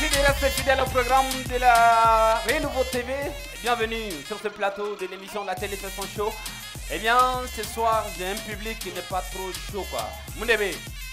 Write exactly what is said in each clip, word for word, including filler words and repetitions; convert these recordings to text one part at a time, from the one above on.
Merci de rester fidèle au programme de la Renouveau T V. Bienvenue sur ce plateau de l'émission La Télé fait son show. Eh bien, ce soir, j'ai un public qui n'est pas trop chaud, quoi. Moundébé,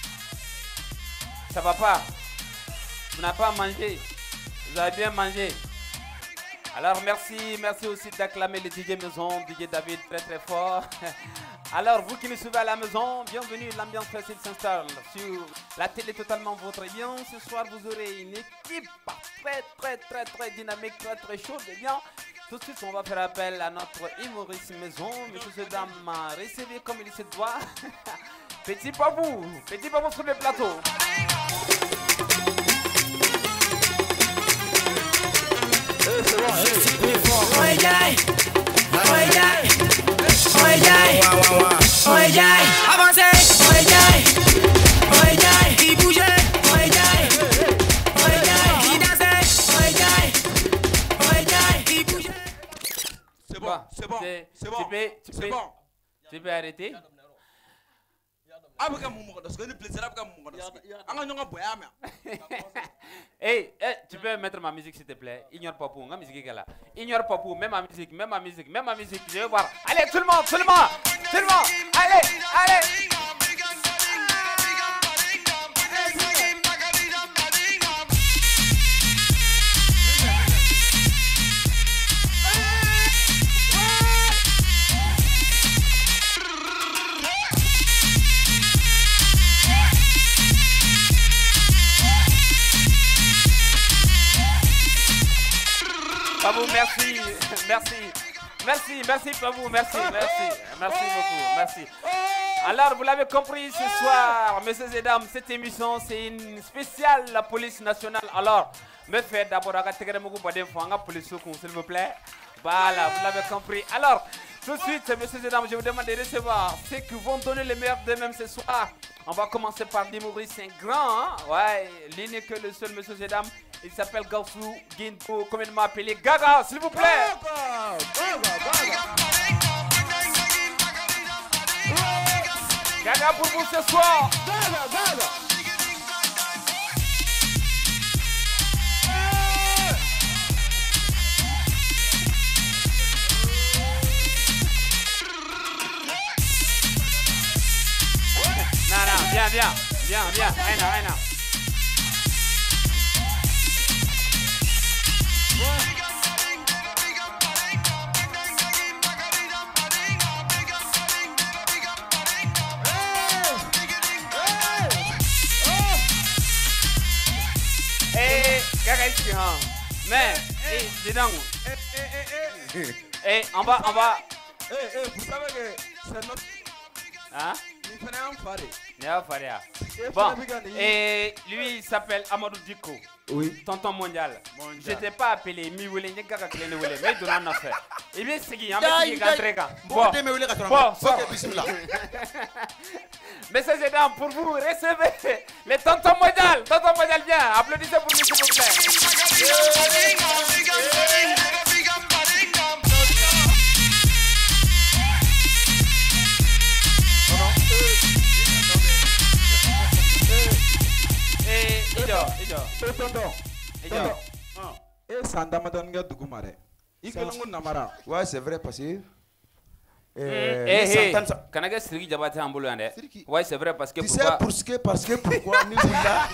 ça va pas? Vous n'avez pas mangé? Vous avez bien mangé? Alors, merci, merci aussi d'acclamer le D J Maison, D J David, très très fort. Alors, vous qui nous suivez à la maison, bienvenue, l'ambiance facile s'installe sur la télé totalement votre. Et bien, ce soir, vous aurez une équipe très très très très dynamique, très très chaude. Et bien, tout de suite, on va faire appel à notre humoriste maison. Monsieur et dames, recevez comme il se doit. Petit Babou, Petit Babou sur le plateau. Oi jai, oi jai, oi jai, oi jai, avancez, oi jai, oi jai, qui bouge, oi jai, oi jai, qui danse, oi jai, oi jai, qui bouge. C'est bon, c'est bon, c'est bon, c'est bon. Tu peux arrêter? Hey, hey, tu peux mettre ma musique s'il te plaît. Ignore Papou, ma musique est là. Ignore Papou, même ma musique, même ma musique, même ma musique. Je vais voir. Allez, tout le monde, tout le monde, tout le monde. Allez, allez. Babou, merci, merci, merci, merci Babou, merci, merci, merci beaucoup, merci. Alors, vous l'avez compris ce soir, messieurs et dames, cette émission, c'est une spéciale la police nationale. Alors, me faites d'abord à la police, s'il vous plaît. Voilà, vous l'avez compris. Alors, tout de suite, messieurs et dames, je vous demande de recevoir ceux qui vont donner le meilleur d'eux-mêmes ce soir. On va commencer par l'humoriste, un grand, hein? Ouais, l'unique, le seul, messieurs et dames. Il s'appelle Gaussou Ginto, communément appelé Gaga, s'il vous plaît. Gaga, Gaga, Gaga. Gaga pour vous ce soir. Gaga, Gaga. Non, non, viens, viens, viens, viens, Aina, Aina. Eh, Gaga ici, hein. Mais, eh, dis donc. Eh, eh, eh, eh. Eh, en bas, en bas. Eh, eh, vous savez que c'est notre... Hein? Il fait un faré. Néa Faria. Bon, et lui il s'appelle Amadou Diko. Oui. Tonton mondial. Mondial. Je t'ai pas appelé Miwele, n'y a qu'à que le Wele, mais il donne un affaire. Et bien, c'est qui? Il y a un mec qui est entré quand. Bon, bon, bon. Messieurs et dames, pour vous, recevez le tonton mondial. Tonton mondial, viens. Applaudissez pour lui, s'il vous plaît. Eh, Ido, Ido. Eh, tonton. Ido. Eh, Sandamadanga Dugumare. Ikalongo Namara. Ouais, c'est vrai parce que. Eh, eh, Kanaga Siri Jabate Amboulande. Ouais, c'est vrai parce que. Tu sais pour ce que, parce que pourquoi nous là.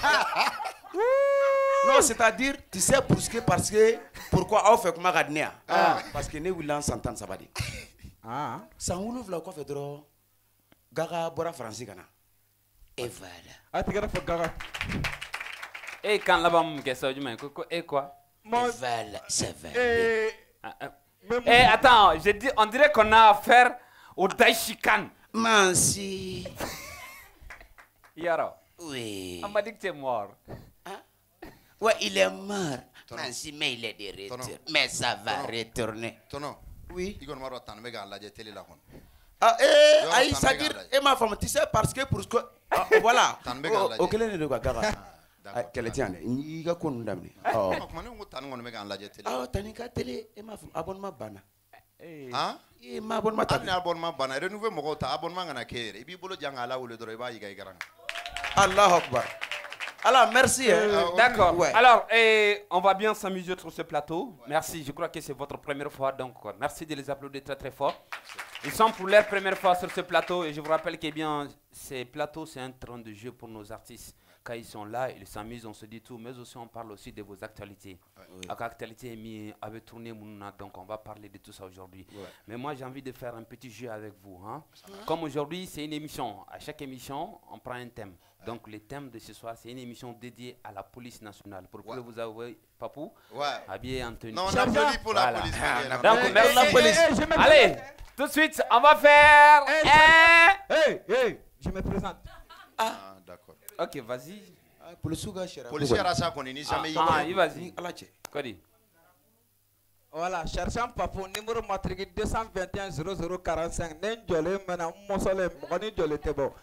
Non, c'est-à-dire, tu sais pour ce que, parce que. Pourquoi on fait comme Radnia? Parce que nous voulons s'entendre ça va dire. Ah. Ça on ouvre la quoi fait trop. Gaga Bora français Kana. Et voilà. Ah, tu regardes Gaga. Eh, quand là-bas, qu'est-ce que tu m'as dit? Et quoi? Voilà, ça va. Eh. Eh, attends, je dis, on dirait qu'on a affaire au Daishikan. Mansi. Yaro. Oui. On m'a dit que tu es mort. Hein? Ouais, il est mort. Mansi, mais il est de retour. Mais ça va retourner. Tono. Oui. Il m'a dit que tu as la télé là. Ah, eh, aïe, ça dire, et ma femme, tu sais, parce que pour ce que. Ah, voilà. Au quel est le Gaga? Quel est le il y a qu'on damne. Oh, Tanika télé, et ma femme, abonnement bana. Hein? Et ma bonne matin. Abonnement bana, renouvelé mon abonnement à la Kéré. Et puis, Bolo Djanga là où le droit y a. Allah Akbar. Alors, merci. Hein. Euh, D'accord. Ouais. Alors, eh, on va bien s'amuser sur ce plateau. Merci. Je crois que c'est votre première fois. Donc, merci de les applaudir très très fort. Ils sont pour leur première fois sur ce plateau. Et je vous rappelle que bien, ces plateaux, c'est un terrain de jeu pour nos artistes. Quand ils sont là, ils s'amusent, on se dit tout. Mais aussi, on parle aussi de vos actualités. Oui. Actualité est mis avec tourné Mouna. Donc, on va parler de tout ça aujourd'hui. Ouais. Mais moi, j'ai envie de faire un petit jeu avec vous. Hein. Ouais. Comme aujourd'hui, c'est une émission. À chaque émission, on prend un thème. Donc, le thème de ce soir, c'est une émission dédiée à la police nationale. Pour ouais. que vous avez Papou, ouais. habillé en tenue. Non, on applaudit pour la voilà. police. Donc, merci la police. Allez, tout de suite, on va faire hey, un... Hey, hey, je me présente. Ah, ah d'accord. Ok, vas-y. Policier à ça qu'on n'est jamais. Ah, vas-y. Cody. Voilà, cherchant Papou, numéro matricule deux cent vingt et un zéro zéro quarante-cinq. N'enjolé, maintenant, mon soleil, mon jolé, t'es bon.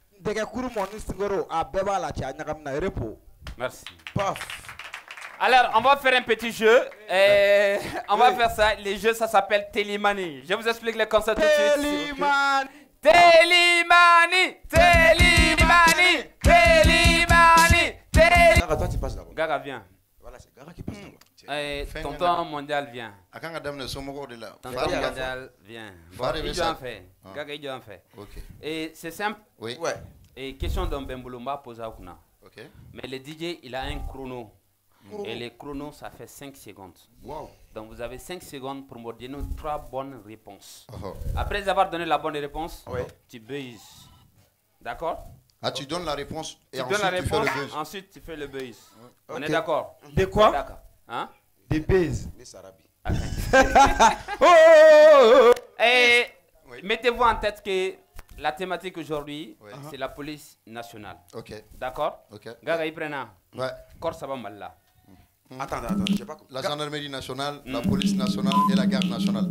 Merci. Alors, on va faire un petit jeu. Et on va faire ça. Les jeux, ça s'appelle Télimani. Je vous explique le concept tout de suite. Télimani. Télimani. Télimani. Télimani. Télimani. Gaga, toi, tu passes d'abord. Gaga, viens. Voilà, c'est Gaga qui passe d'abord. Et tonton mondial vient. Tonton mondial vient. Il doit en faire. Gaga, il doit en faire. Et c'est simple. Oui. Ouais. Et question d'un Bemboulomba posé à Kuna. Okay. Mais le D J, il a un chrono. Mmh. Et le chrono, ça fait cinq secondes. Wow. Donc vous avez cinq secondes pour me donner trois bonnes réponses. Uh-huh. Après avoir donné la bonne réponse, ouais. tu buzz. D'accord? Ah, tu donnes la réponse et tu ensuite donnes la tu réponse, fais le buzz. Ensuite tu fais le buzz. Okay. On est d'accord? De quoi? D'accord. Hein? Des buzz. Des sarabis. Oh, oh, oh, oh. Et oui. Mettez-vous en tête que la thématique aujourd'hui, ouais. c'est la police nationale. Ok. D'accord? Ok. Gaga Iprena. Ouais. Korsaba Malla. Mm. Attends, attends, je sais pas. La gendarmerie nationale, mm. la police nationale et la garde nationale.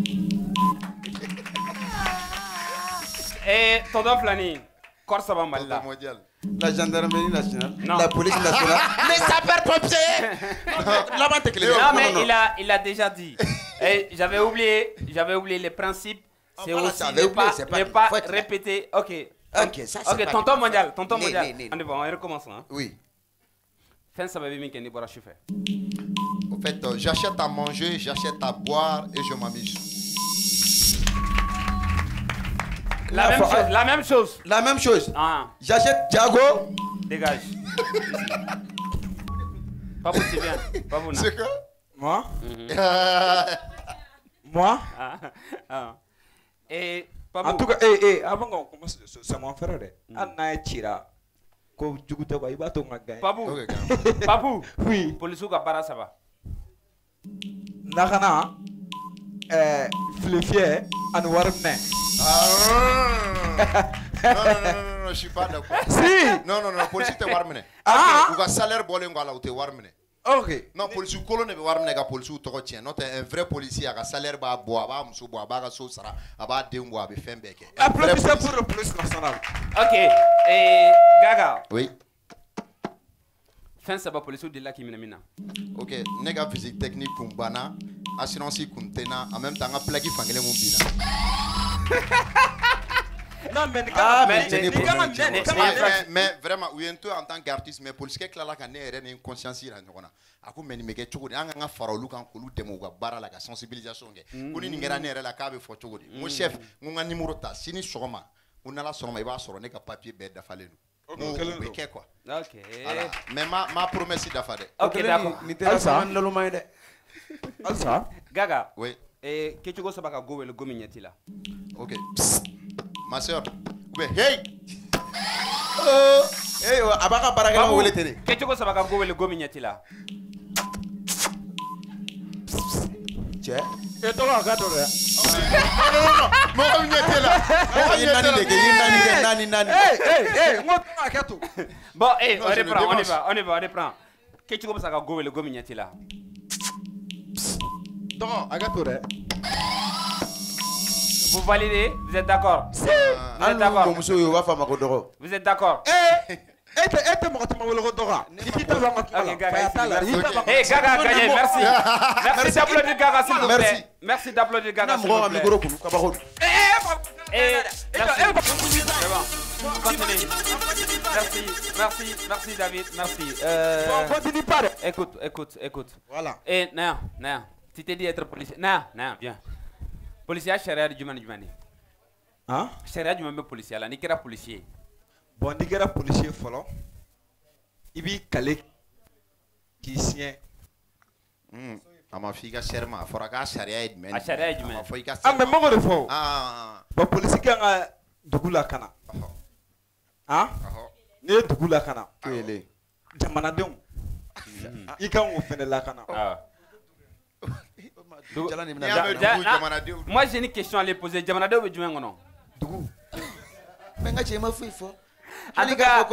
Et Todon Flani. Korsaba Malla. Mondial. La gendarmerie nationale. Non. La police nationale. Les sapeurs-pompiers. Là-bas, t'es clair. Non, mais non, non. Il, a, il a déjà dit. Et j'avais oublié, j'avais oublié les principes. C'est voilà, aussi ne pas, oublié, pas, ne pas répéter. Ok. Ok, ça c'est Ok, tonton mondial, tonton mondial. On est bon, on recommence. Hein? Oui. Fin ça va bien qu'on est bon à chiffrer. En fait, euh, j'achète à manger, j'achète à boire et je m'amuse. La, même chose, la même chose. La même chose. Ah. J'achète Diago. Dégage. Pas vous, c'est bien. Pas vous, non. C'est quoi? Moi? Mm-hmm. euh... Moi? Ah. Ah. Et en tout cas, eh, eh, avant qu'on commence, c'est mon frère. Anna et Chira. Ko juguta ko iba to ngaga. Papu. Papu. Oui. Police ka para ça va. Nakana eh Flefier an warne. Ah. Non non non non, je suis pas d'accord. Si. Non non non, police te warmene. Ah. Ou ka salaire bolé ngala ou te warmene. Ok. Non, policier colonne ne va pas policier tout retien. Non, un vrai policier a un salaire bas bois, bas muso bois, bas sauce sera, bas deux mois, bas fin bec. Applaudissez pour le police national. Ok. Et Gaga. Oui. Fin ça va policier de là qui m'amène. Ok. Nega physique technique comme bana, assurance comme tena, en même temps un plagi fangele mon bina. Non, mais ah, mais, mais, mais, mais, mais, mais, mais vraiment, oui, en tant qu'artiste, mais pour ce qui est là, quand on a une conscience, à quoi mais mais que tu vois, on a fait un quand on démo bara la sensibilisation. On est n'ingéra n'era la cave photo. Mon chef, on a numéro ta, si ni soma, on a la soma, il va sur un papier bête d'affaler nous. Ok, quoi. Ok. Mais ma ma promesse d'affaler. Ok, d'accord. Alsa, Alsa, Gaga. Oui. Et que tu go sabaka go le gomignati là. Ok. Ma soeur, hey! Oh! Hey, abaka baraka mo wele tene. Que tu go sabaka go le gomignati là. Che. Et toi là, gato là. Non non non, mo gomignati là. Mo gomignati là. Nani nani nani. Hey hey hey, moi toi gato. Bon, hey, on reprend, on y va, on y va, on reprend. Que tu go sabaka go le gomignati là. Non, agato là. Vous validez? Vous êtes d'accord? Si. Vous êtes d'accord? Vous êtes d'accord? Eh, eh, eh, moi tu m'as le redora. Ok, Gaga. Eh, Gaga a gagné. Merci. Merci d'applaudir Gaga, s'il vous plaît. Merci d'applaudir Gaga, s'il vous plaît. Eh, merci. C'est bon. Continue. Merci, merci, merci David, merci. Euh, Bon, continue pas. écoute, écoute, écoute. Voilà. Et non, non. Tu t'es dit être policier. Non, non, bien. Policier, charia du man du mani. Hein? Charia du man policier là, ni kera policier. Bon, ni kera policier follow. Ibi kale qui sien. Hmm. Ama fika serma fora ka sharia edmen. A sharia edmen. Ama foika. Ah mais mo de fo. Ah. Ba policier ka dugula kana. Hein? Ne dugula kana. Kele. Jamanadenw. I kan o fene la kana. Ah. Donc, moi j'ai une question à lui poser. Jamanadenw be jumen ngono. Dugu. Menga chema fifo. En tout cas,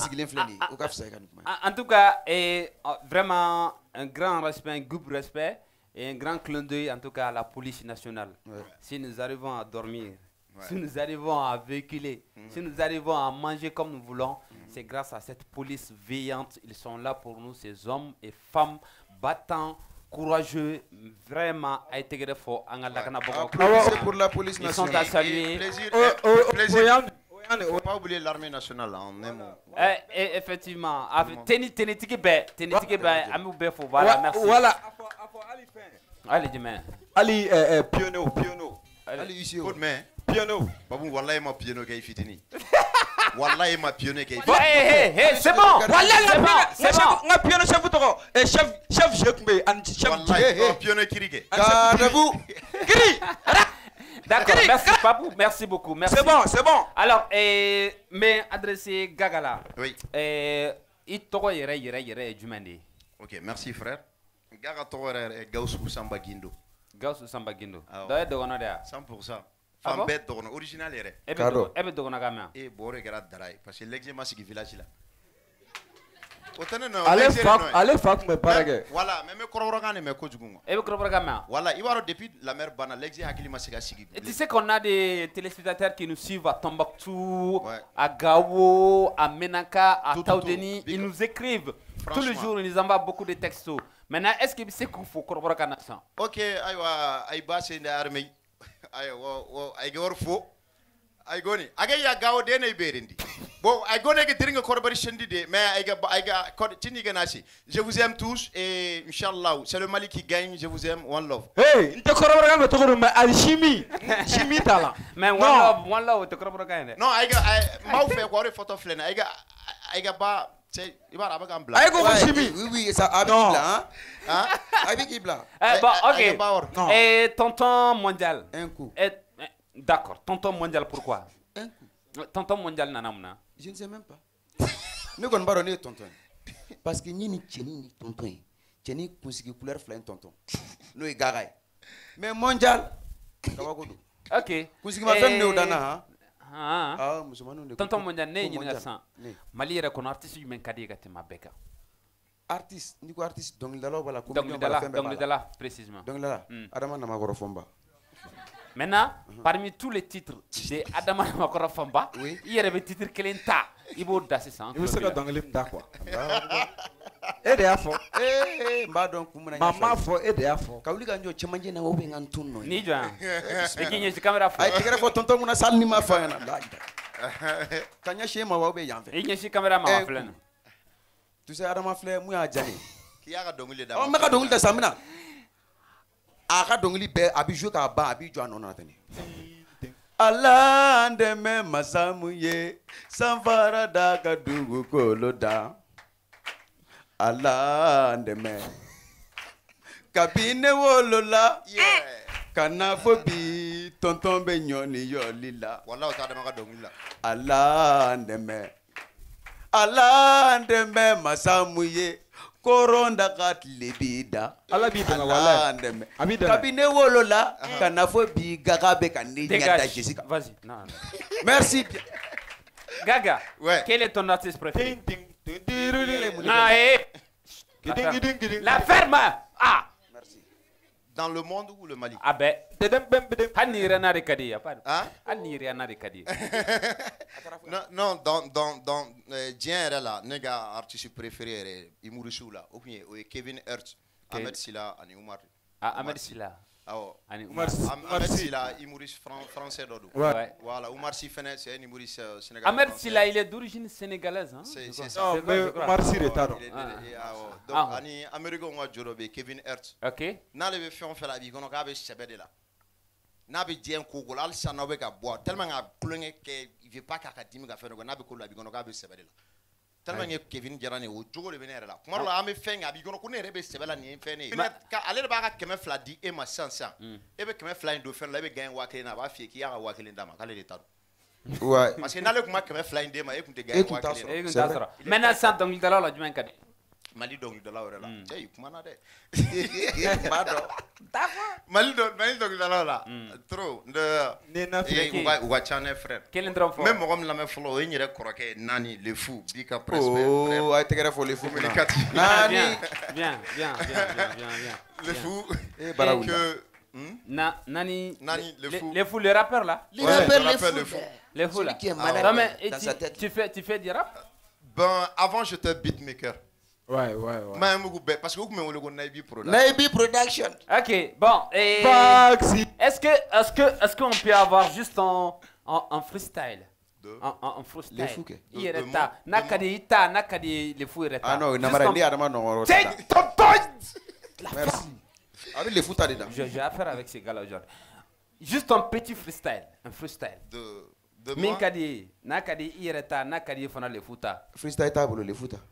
en tout cas, et, vraiment un grand respect, un groupe respect et un grand clin d'œil en tout cas à la police nationale. Ouais. Si nous arrivons à dormir, ouais. si nous arrivons à véhiculer, mmh. si nous arrivons à manger comme nous voulons, mmh. c'est grâce à cette police veillante. Ils sont là pour nous, ces hommes et femmes battants, courageux, vraiment à intégrer fort. C'est pour la police nationale. Ils sont à saluer. Plaisir. Oh, oh, plaisir. Il ne faut pas oublier l'armée nationale en un mot. Eh, eh, effectivement. Tenez, tenez, tenez, tenez, tenez, tenez, voilà, merci. Voilà. Allez, demain. Ali, eh, piano, piano. Ali, ici. Coup de main. Piano. Babou, wallahi ma piano qui est fitini. Wallahi ma piano qui est fitini. Hé, hé, hé, c'est bon. Wallahi, c'est bon. C'est bon. Ma piano chef toko. Eh, chef, chef, chef, chef. Wallahi, ma piano qui rige. Gardez-vous. Gris. D'accord, merci Papou, merci beaucoup. C'est bon, c'est bon. Alors, eh, mais adressé Gagala. Oui. Eh, il toko yere yere yere jumandi. Ok, merci frère. Gaga toko yere Gaussou Samba Guindo. Gaussou Samba Guindo. Doye dogono dia. cent pour cent. Femme bête dogono, original yere. Ebe ebe dogono gamia. Eh, bore gara darai parce que l'exemple c'est village là. Allez fak, allez fak me parage. Voilà, mais me korobroga ne me ko jugungo. E be korobroga ma. Voilà, il va depuis la mer bana l'exi hakili masika sigi. Et tu sais qu'on a des téléspectateurs qui nous suivent à Tombouctou, ouais. à Gao, à Menaka, à Taoudeni, ils nous écrivent tous les jours, ils nous envoient beaucoup de textos. Maintenant, est-ce que c'est qu'il faut korobroga nation? OK, aywa ay basse de armée. Ay wo wo ay gor fo. Ay goni agay ya gawo de ne berindi bon ay goni ke tiringa korbari shendi de mais ay ga ay ga tini ga nasi je vous aime tous et inchallah c'est le Mali qui gagne, je vous aime, one love. Hey inte korbari ga to ko mais al chimi chimi tala mais one love one love te korbari ga non ay ga ay ma fait ko re photo flene ay ga ay ga ba c'est ibara ba gam bla ay go chimi oui oui ça abibla hein abibla eh bon OK et tonton mondial un coup d'accord. Tonton mondial, pourquoi? Un coup. Tonton mondial, nanamna. Je ne sais même pas. Nous ne parlons pas de tonton. Parce que nous ni tcheni ni tonton. Tcheni consigi couleur flamme tonton. Nous y garay. Mais mondial. Ok. Consigi ma femme ne dana. Ah. Ah, musulmanu. Tonton mondial ne ni nasan. Mali reconnaît artiste du même cadre que ma beka. Artiste, ni ko artiste donc dala wala ko. Donc dala, donc dala précisément. Donc dala. Adama na magoro fomba. Maintenant, mm-hmm. parmi tous les titres de Adama Makora Famba, oui. il y a des titres qui sont ta. Il faut dasser ça. Il faut dans le mda quoi. Et des affaires. Eh, mba donc kumuna. Maman fo et des affaires. Kauli kanjo chemanje na wobe ngantunno. Ni jwa. Ekinye ci caméra fo. Ay tigara fo tonton muna sal ni ma fa na. Kanya shema wobe yanfe. Ekinye ci caméra ma flena. Tu sais Adama flé mu ya jani. Ki ya ga donguli da. Oh meka donguli da samina. Aka dongli be abi jouer ka ba abi jo anona tani Allah ndeme masamu ye sanfara da ka dugu koloda Allah ndeme kabine wolola yeah kana fobi tonton be nyoni yolila wallahi ta dama ka dongli la Allah ndeme Allah ndeme masamu ye koronda kat lebida ala bi dana wala ndeme kabine wolola kana fo bi gaga be kan ni nyata Jessica vas-y non merci Gaga ouais quel est ton artiste préféré? Ah, eh. La ferme. Ah merci. Dans le monde ou le Mali? Ah ben hani renari kadi pas hein hani renari kadi non non dans dans dans Dien là nega artiste préféré Imouroussou là ou bien Kevin Hurt Ahmed Silla ani Oumar ah Ahmed Silla Omar Sy, là, humoriste français d'Odou. Ouais. Voilà, Omar Sy, c'est un humoriste sénégalais. Ahmed Silla, il est d'origine sénégalaise. Hein? C'est ça. Non, mais Omar Sy est tard. Donc, Ani Américain, on a Kevin Hart. Ok. N'a le fait on fait la vie, on a fait là. N'a pas dit un coup, là, ça n'a pas boire. Tellement à pleurer qu'il ne veut pas qu'à dire qu'il a fait un coup, n'a pas qu'on a fait là. Tellement que Kevin Jarane au jour de venir là. Moi là, me fait un bigon qu'on est resté là ni fait ni. Allez là-bas que me fladi et ma sens. Et que me fly do faire là, be gain wakele na ba fi ki ya wakele ndama kale de taro. Ouais. Parce que n'allez que me fly ndema e kunte gain wakele. Maintenant ça donc il la du kadi. Mali donc de la ora là. Hey, comment na de. Mali donc Mali donc de la là. Trop de Nena et on va channel frère. Quel endroit fort. Même comme la me follow il y a croquer nani le fou bika presse. Oh, ay tegere fo le fou. Nani. Bien, bien, bien, bien, bien, bien. Le fou. Et que Na, nani, Nani, le fou. Les fous, les rappeurs là. Les rappeurs, les fous. Les fous là. Qui est malade dans sa tête. Tu fais, tu fais du rap? Ben, avant j'étais beatmaker. Ouais, ouais, ouais. Mais parce que vous me voulez Naibi Production. Naibi Production. Ok, bon. Et est-ce que, est-ce que, est-ce qu'on peut avoir juste en, en, en freestyle? En, en freestyle. Les fous. Il est là. Nakadi ita, nakadi les fous est Ah non, il n'a pas dit Adama non. C'est ton Merci. Ah oui, les fous t'as dedans. J'ai affaire avec ces gars-là aujourd'hui. Juste un petit freestyle, un freestyle. De de moi. Minkadi, nakadi ireta, nakadi fana les fouta. Freestyle table les fouta.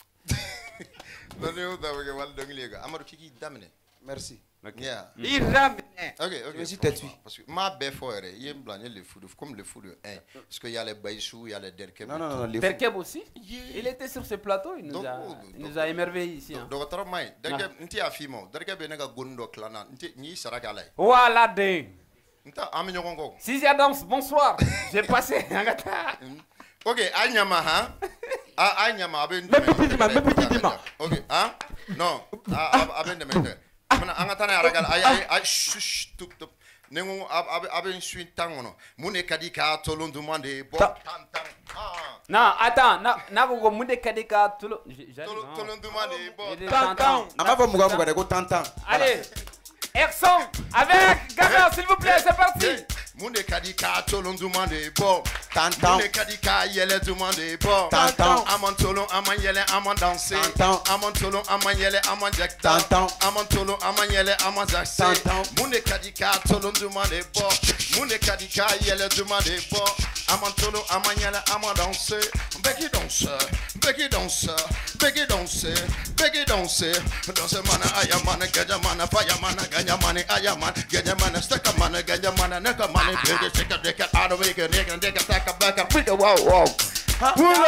Non, non, d'accord, voilà donc les gars. Amadou Kiki damné. Merci. Ok. Yeah. Il ramène. Ok, ok. Vas-y, t'es tu. Parce que ma belle fois, il y a blâmé les fous, comme le fou de un. Parce qu'il y a les baissous, il y a les derkeb. Non, non, non, les Derkeb aussi. Il était sur ce plateau, il nous a, il nous a émerveillé ici. Donc, votre main, derkeb, n'ti a fimo, derkeb est nega gondo klana, n'ti ni sarakalai. Voilà de. N'ta amenyo kongo. Sisi Adams, bonsoir. J'ai passé. Ok, Anyama, hein? Ah, Anyama, aben. Mais petit dima, mais petit dima. Ok, hein? Non, aben de mente. Mana angatana aragal, ay ay ay, shush, tup tup. Nengu aben suin tangono. Mune kadika tolon demande bon tan tan. Ah. Non, attends, na na go mune kadika tolon. Tolon demande bon tan tan. Ama fa muga muga de go tan tan. Allez. Erson avec Gaga, s'il vous plaît, c'est parti. Mune kadika tolon demande bon tantan. Mune kadika yele demande bon tantan. Amon tolon aman yele aman danser tantan. Amon tolon aman yele aman jack tantan. Amon tolon aman yele aman jack tantan. Mune kadika tolon demande bon Mune kadika yele demande bon Amon tolon aman yele aman danser Beki danse, beki danse, beki danse, beki danse Danse mana ayamana gaja mana faya mana ganya mana ayaman ganya mana staka mana ganya mana neka mana bege shake the cat out of it nigga nigga stack up back up wow wow pull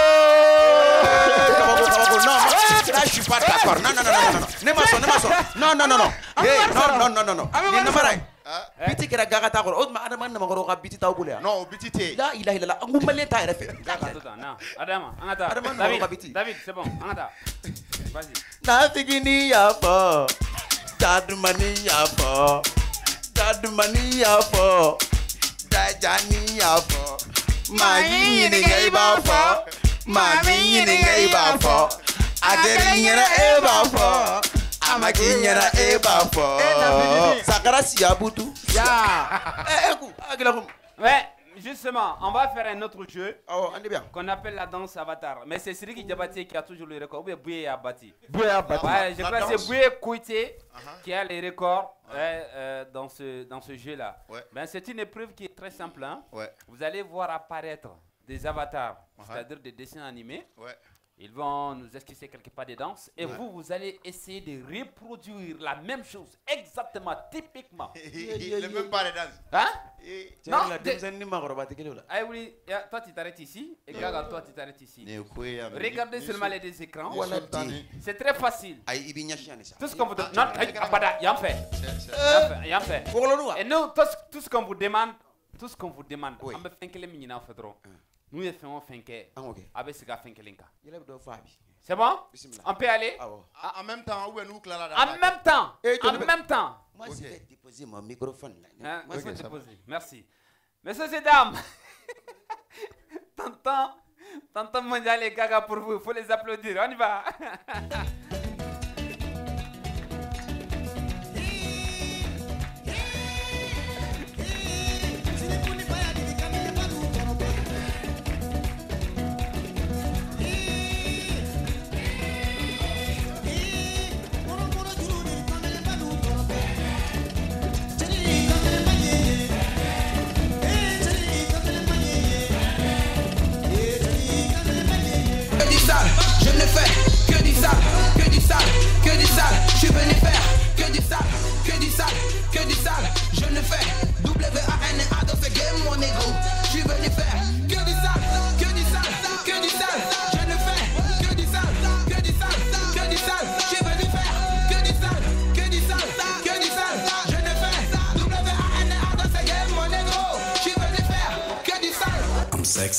Là, je suis pas d'accord. Non, non, non, non, non. Ne m'assois, ne m'assois. Non, non, non, non. Hey, non, non, non, non, non. Ni namarai. Biti kira gaga ta koro. Odma adama na magoro ka biti ta ubule. Non, biti te. La ilaha illallah. Ngumale ta refe. Non, Adama, angata. Adama na magoro ka biti. David, c'est bon, angata. Vas-y. Na figini ya fo. Dadumani ya fo. Dadumani ya fo. Dajani ya fo. Mami ni ngai ba fo. Mami ni ngai ba fo. Aderinyera e ba fo. Amakinyera e ba fo. Sakara siabutu. Ya. Eh écoute, aglakum. Ouais, justement, on va faire un autre jeu. Oh, on est bien. Qu'on appelle la danse avatar. Mais c'est Siriki Diabaté qui a toujours le record. Ou bien Bouye Abati. Bouye Abati. Ouais, je crois que c'est Bouye Kouité qui a les records ouais, euh, dans ce, dans ce jeu-là. Ouais. Ben, c'est une épreuve qui est très simple. Hein. Ouais. Vous allez voir apparaître des avatars, uh-huh. c'est-à-dire des dessins animés. Ouais. Ils vont nous esquisser quelque part des danses. Et ouais. vous, vous allez essayer de reproduire la même chose, exactement, typiquement. Le même pas les danses. Hein? Non, de... Ah oui, toi tu t'arrêtes ici, et Gaga, toi tu t'arrêtes ici. Regardez seulement les deux écrans. C'est très facile. Tout ce qu'on vous demande. Non, il y a un fait. Il y a un fait. Et nous, tout ce qu'on vous demande, tout ce qu'on vous demande, on va faire que les mignons faudront. Nous, nous faisons faire que avec ce gars fait que l'inca. C'est bon? On peut aller? En même temps, où est nous là? En même temps. En même temps. Moi, je vais déposer mon microphone. Hein? Moi, je vais déposer. Merci. Messieurs et dames, Tonton, Tonton Mondial et Gaga pour vous. Il faut les applaudir. On y va.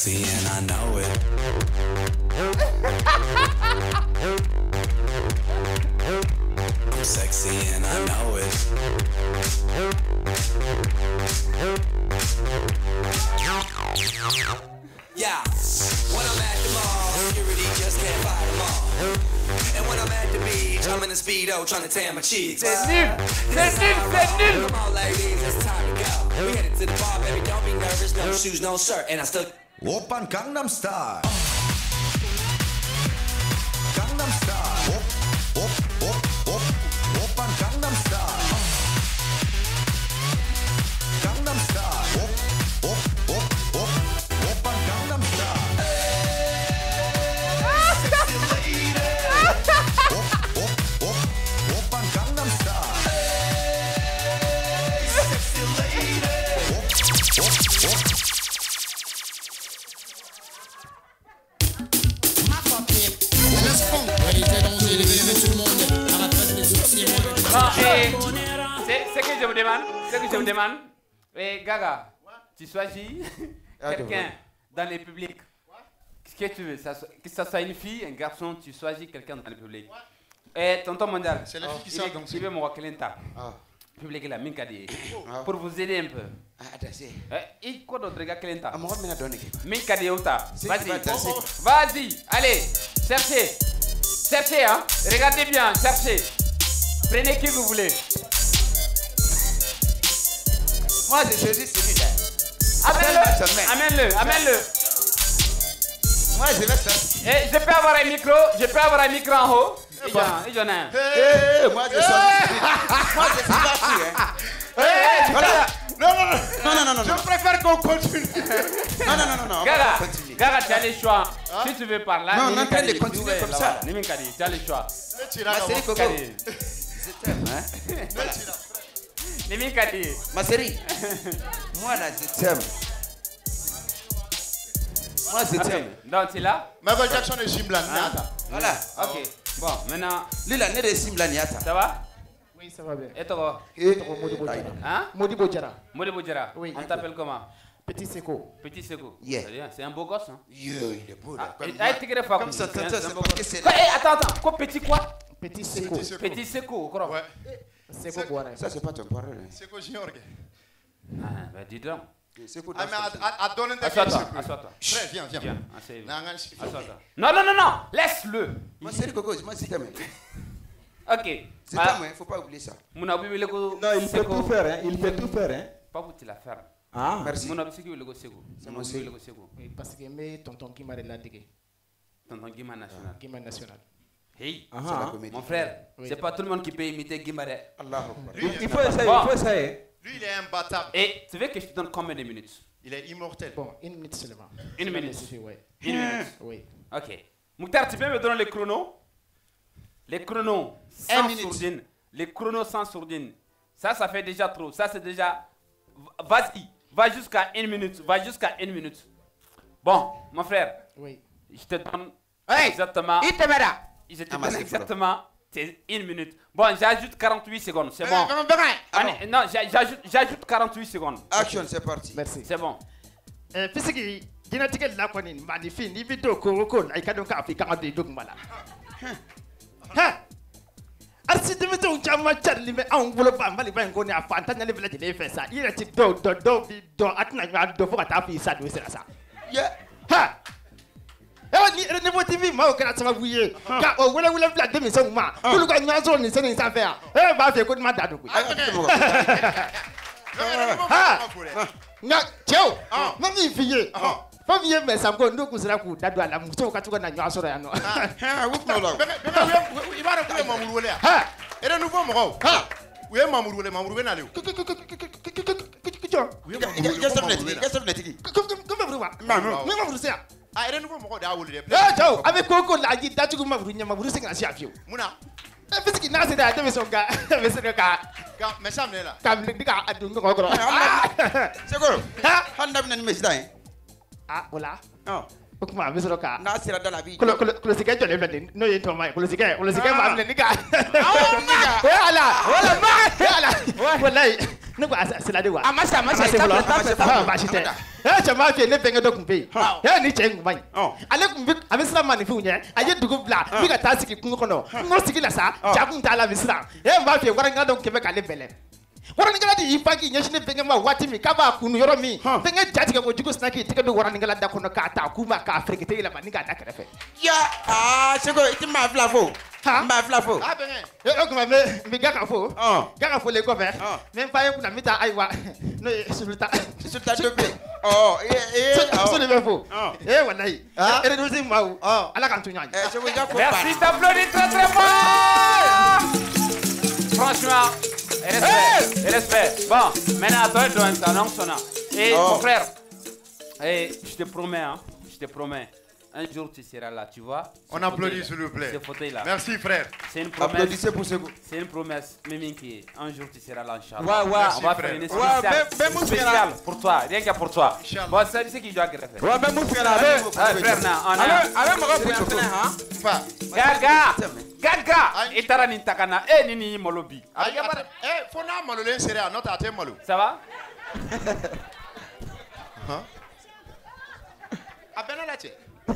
sexy and I know it. I'm sexy and I know it. Yeah, when I'm at the mall, security just can't fight them all. And when I'm at the beach, I'm in a Speedo trying to tan my cheeks. C'est nul, c'est nul, c'est nul. Come on, ladies, it's time to go. We headed to the bar, baby, don't be nervous. No shoes, no shirt, and I still. Open Gangnam Style. Gangnam Style. Op, op, op, op. Open Gangnam Style. Gangnam Style. Op, op, op, op. Open Gangnam Style. Hey, sexy lady. Op, op, op. Open Gangnam Style. Hey, sexy lady. Op, op, op. C'est ce que je vous demande, ce que je vous demande. Et Gaga, tu choisis quelqu'un dans le public. Qu'est-ce que tu veux? Que ce soit une fille, un garçon, tu choisis quelqu'un dans le public. Et tonton Mondial, c'est la fille qui sort donc. Tu veux mon Kelenta. Public là, Minkadi. Pour vous aider un peu. Et quoi d'autre, gars, Kelenta? Minkadi Ota. Vas-y, vas-y, allez, cherchez. Cherchez, hein. Regardez bien, cherchez. Prenez qui vous voulez. Moi, j'ai choisi celui-là. Amène-le, amène-le, amène-le. Moi, je vais choisir. Et je peux avoir un micro, je peux avoir un micro en haut. Et j'en ai un. Hey, moi, je choisis celui-là. Moi, je suis parti, hein. Hey, voilà. Non, non, non, non, non, non. Je préfère qu'on continue. Non, non, non, non, non. Gaga, Gaga, tu as le choix. Si tu veux par là, non, on est en train de continuer comme ça. Nimikadi, tu as le choix. Ma série, Coco. Je t'aime, hein. Nimikadi. Ma série. Moi, là, je t'aime. Moi, je t'aime. Donc, c'est là. Michael Jackson et Simblan. Voilà. Ok. Bon, maintenant. Lui, la nez de Simblan, Yata. Ça va? Oui, ça va bien. Et toi? Modi Bojara. Hein? Modi Bojara. Modi Bojara. Oui. On t'appelle comment? Petit Seko. Petit Seko. Yeah. C'est un beau gosse, hein? Yo, il est beau, là. Comme ça, c'est c'est beau parce que gosse. c'est Quoi, eh, attends, attends. Quoi, petit quoi? Petit Seko. Petit Seko, quoi? Ouais. Seko Boire. Ça, c'est pas ton parole. C'est quoi, Junior? Ah, ben dis donc. Ah, mais à donner un Assois-toi, assois-toi. Très, viens, viens. Viens, asseyez-vous. Assois-toi. Non, non, non, non, laisse-le. Moi, c'est Coco, moi, c'est t'aime. Ok. C'est toi, il ne faut pas oublier ça. Non, il peut tout faire, hein. Il peut tout faire, hein. Pas pour te la faire. Ah, merci. Mon objectif est le Seko. C'est mon Seko. Oui, parce que mes tonton Guimard est là, dégué. Tonton Guimard national. Guimard national. Hey, Mon frère, c'est pas tout le monde qui peut imiter Guimard. Allah. Il faut essayer, il faut essayer. Lui, il est imbattable. Et tu veux que je te donne combien de minutes? Il est immortel. Bon, une minute seulement. Une minute. Oui. Une minute. Oui. Ok. Mouktar, tu peux me donner les chronos? Les chronos sans sourdine. Les chronos sans sourdine. Ça, ça fait déjà trop. Ça, c'est déjà... Vas-y. Va jusqu'à une minute. Va jusqu'à une minute. Bon, mon frère. Oui. Je te donne hey, exactement... Il te met là. Je te donne exactement une minute. Bon, j'ajoute quarante-huit secondes. C'est bon. Ah Allez, non, j'ajoute quarante-huit secondes. Action, c'est parti. Merci. C'est bon. Euh, Fisiki, génétique de la conne, magnifique, ni vidéo, Koroko, il y a donc un africain de dogmala. Hein? Arsi de mettons Jama Charlie, mais en voulant pas mal, il va en à Fantana, les villages de faire ça. Il a dit do, do, do, do, atna, do, faut attaquer ça, do, c'est ça. Yeah. Ha! Eh, ni T V, moi, au Canada, ça va bouiller. Car, oh, voilà, vous l'avez la démission, moi. Tout le monde, nous avons une affaire. Eh, bah, fait quoi de ma date? Ha! Nga, ciao! Mami, fille. Pas bien, mais ça me donne nous que coup d'ado à la mousse, quand tu connais un soir. Ah, ouf, non, là. Il va reprendre mon roulé. Ah! Et de nouveau, mon Ah! Oui, mon roulé, mon roulé, n'allez où? Ah, et de nouveau, mon roulé. Ah, avec Coco, la guide, tu m'as voulu, ma voulu, c'est un chien. Mouna. Parce qu'il n'a pas de son gars, mais c'est le cas. Mais ça me là. Comme le gars à Dungo. C'est quoi? Handam n'est pas ah, voilà. Non. Pourquoi, mais c'est le cas. Non, c'est dans la vie. Le cigare, tu l'as dit. Non, il est en main. Le cigare, le cigare, le gars. Voilà, voilà, voilà, voilà. ne ko c'est la de wa a ma se a ma se fɔlɔ tape baasi tɛ ɛ cɛ maa fiyɛ ne bɛnkɛ dɔ tun bɛ yen ɛ ni cɛ in kun man ɲi ale tun bɛ a bɛ siran maninfinw ɲɛ a ye dugu bila bi ka taa sigi kungo kɔnɔ kungo sigi la sa ja kun t'a la bɛ siran ɛ maa fiyɛ waranikala dɔ tun bɛ k'ale bɛlɛ waranikala de y'i pan k'i ɲɛsin ne bɛnkɛ ma waati min k'a b'a kunu yɔrɔ min bɛnkɛ ja tigɛ ko jugu sina k'i tɛgɛ don waranikala da kɔnɔ k'a ta k'u ma k'a ferekete yɛlɛma ni k'a da kɛrɛfɛ. ya aa seko i ti maa fila fo n b'a fila fo. a bɛnkɛ o tuma n bɛ n bɛ gaka fo gaka folen kɔfɛ n bɛ n fa ye kunna n bɛ taa ayiwa n'o ye sulita sulita dope ɔ ee ee so de bɛ fo ee walayi eredusi maaw ala k'an to ɲɔgɔn ye. seko i ka fo Merci d'applaudir très très fort. Franchement, respect, respect. Bon, maintenant à toi de donner ta langue sonna. Et mon frère, et je te promets, hein, je te promets, un jour tu seras là, tu vois. On applaudit s'il vous plaît. Ce fauteuil-là. Merci frère. C'est une promesse. Applaudissez pour Seko. C'est une promesse, Mimi, qui un jour tu seras là, Inch'Allah. Ouais, ouais. On va faire une spéciale, spéciale pour toi, rien qu'à pour toi. Bon, c'est ce qui doit greffer. Ouais, mais mon frère, Ouais, frère, na, on a. avec mon frère, hein. Fa. Gaga, Gaga, et tara ni takana, eh ni ni molobi. Ay eh fo na malo len sere a nota ate malo. Ça va? Hein? A bena la che.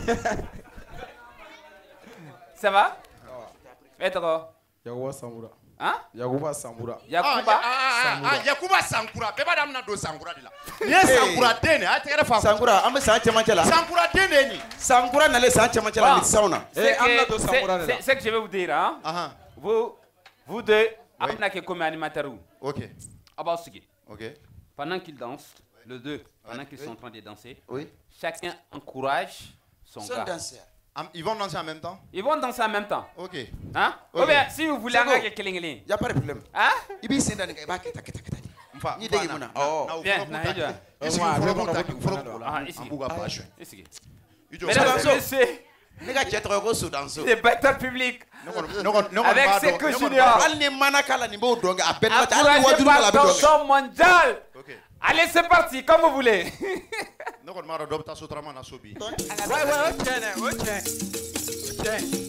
Ça va? Et toi? Yakuba Samura. Hein? Yakuba Samura. Yakuba Ah, Yakuba Sankura. Beba dam na do Sankura de la. Ni Sankura dene, a tere fa. Sankura an bɛ san cɛmancɛ la. Sankura dene ni. Sankura nalen san cɛmancɛ la ni saw na. C'est que, c'est que je vais vous dire, hein? Aha. Vous, vous deux, après que comme animateur. OK. Abasugi. OK. Pendant qu'ils dansent, les deux, pendant qu'ils sont en train de danser, Oui. chacun encourage son Son gars. danseur. Ils vont danser en même temps? Ils vont danser en même temps. OK. Hein? Ou bien, si vous voulez un gars qui est y a pas de problème. Hein? I b'i sen da nin kan i b'a kɛ tan kɛ tan kɛ tan. Mfa. Ni dege mun na. Ɔ. Bien, Naïja. Ici, fɔlɔ ko ta, fɔlɔ ko la. Ah, ici. An b'u ka baasi. Ici. Mesdames et messieurs, ne ka cɛ tɔgɔ ye ko Sodanso. des batteurs publics. Ne kɔni ne kɔni ne kɔni Avec b'a dɔn. Seko ne kɔni Junior. b'a dɔn. Hali ni mana k'a la nin b'o dɔn kɛ a bɛɛ n'a ta hali ni Encouragé waduuru la a par bɛ dɔn kɛ. Tonton Mondial. OK. Allez, c'est parti, comme vous voulez. Ne kɔni b'a dɔn dɔ bɛ taa sotarama na so bi. Ouais, ouais, ok, ok. Ok.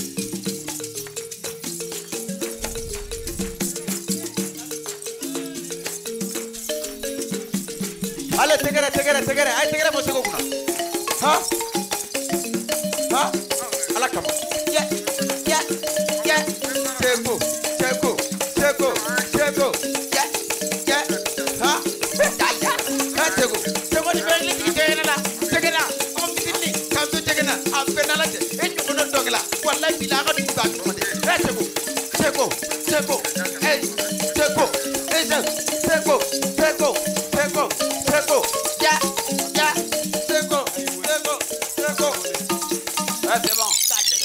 Ale tɛgɛrɛ tɛgɛrɛ tɛgɛrɛ a ye tɛgɛrɛ bɔ Seko kunna. Han han Ala kama. Yɛ yɛ yɛ Seko Seko Seko Seko yɛ yɛ han ya ya han Seko Seko ni bɛ ne tigi tɛgɛ la tɛgɛ la ɔ fitini k'an to tɛgɛ la a bɛɛ n'Ala cɛ e ɲɔgɔn dɔ dɔgɔ la walayi bi la a ka dugu b'a ɲɔgɔn de ɛ Seko Seko Seko ɛ Seko ɛ Seko Seko Seko Seko ya ya Seko Seko Seko. Ah, c'est bon.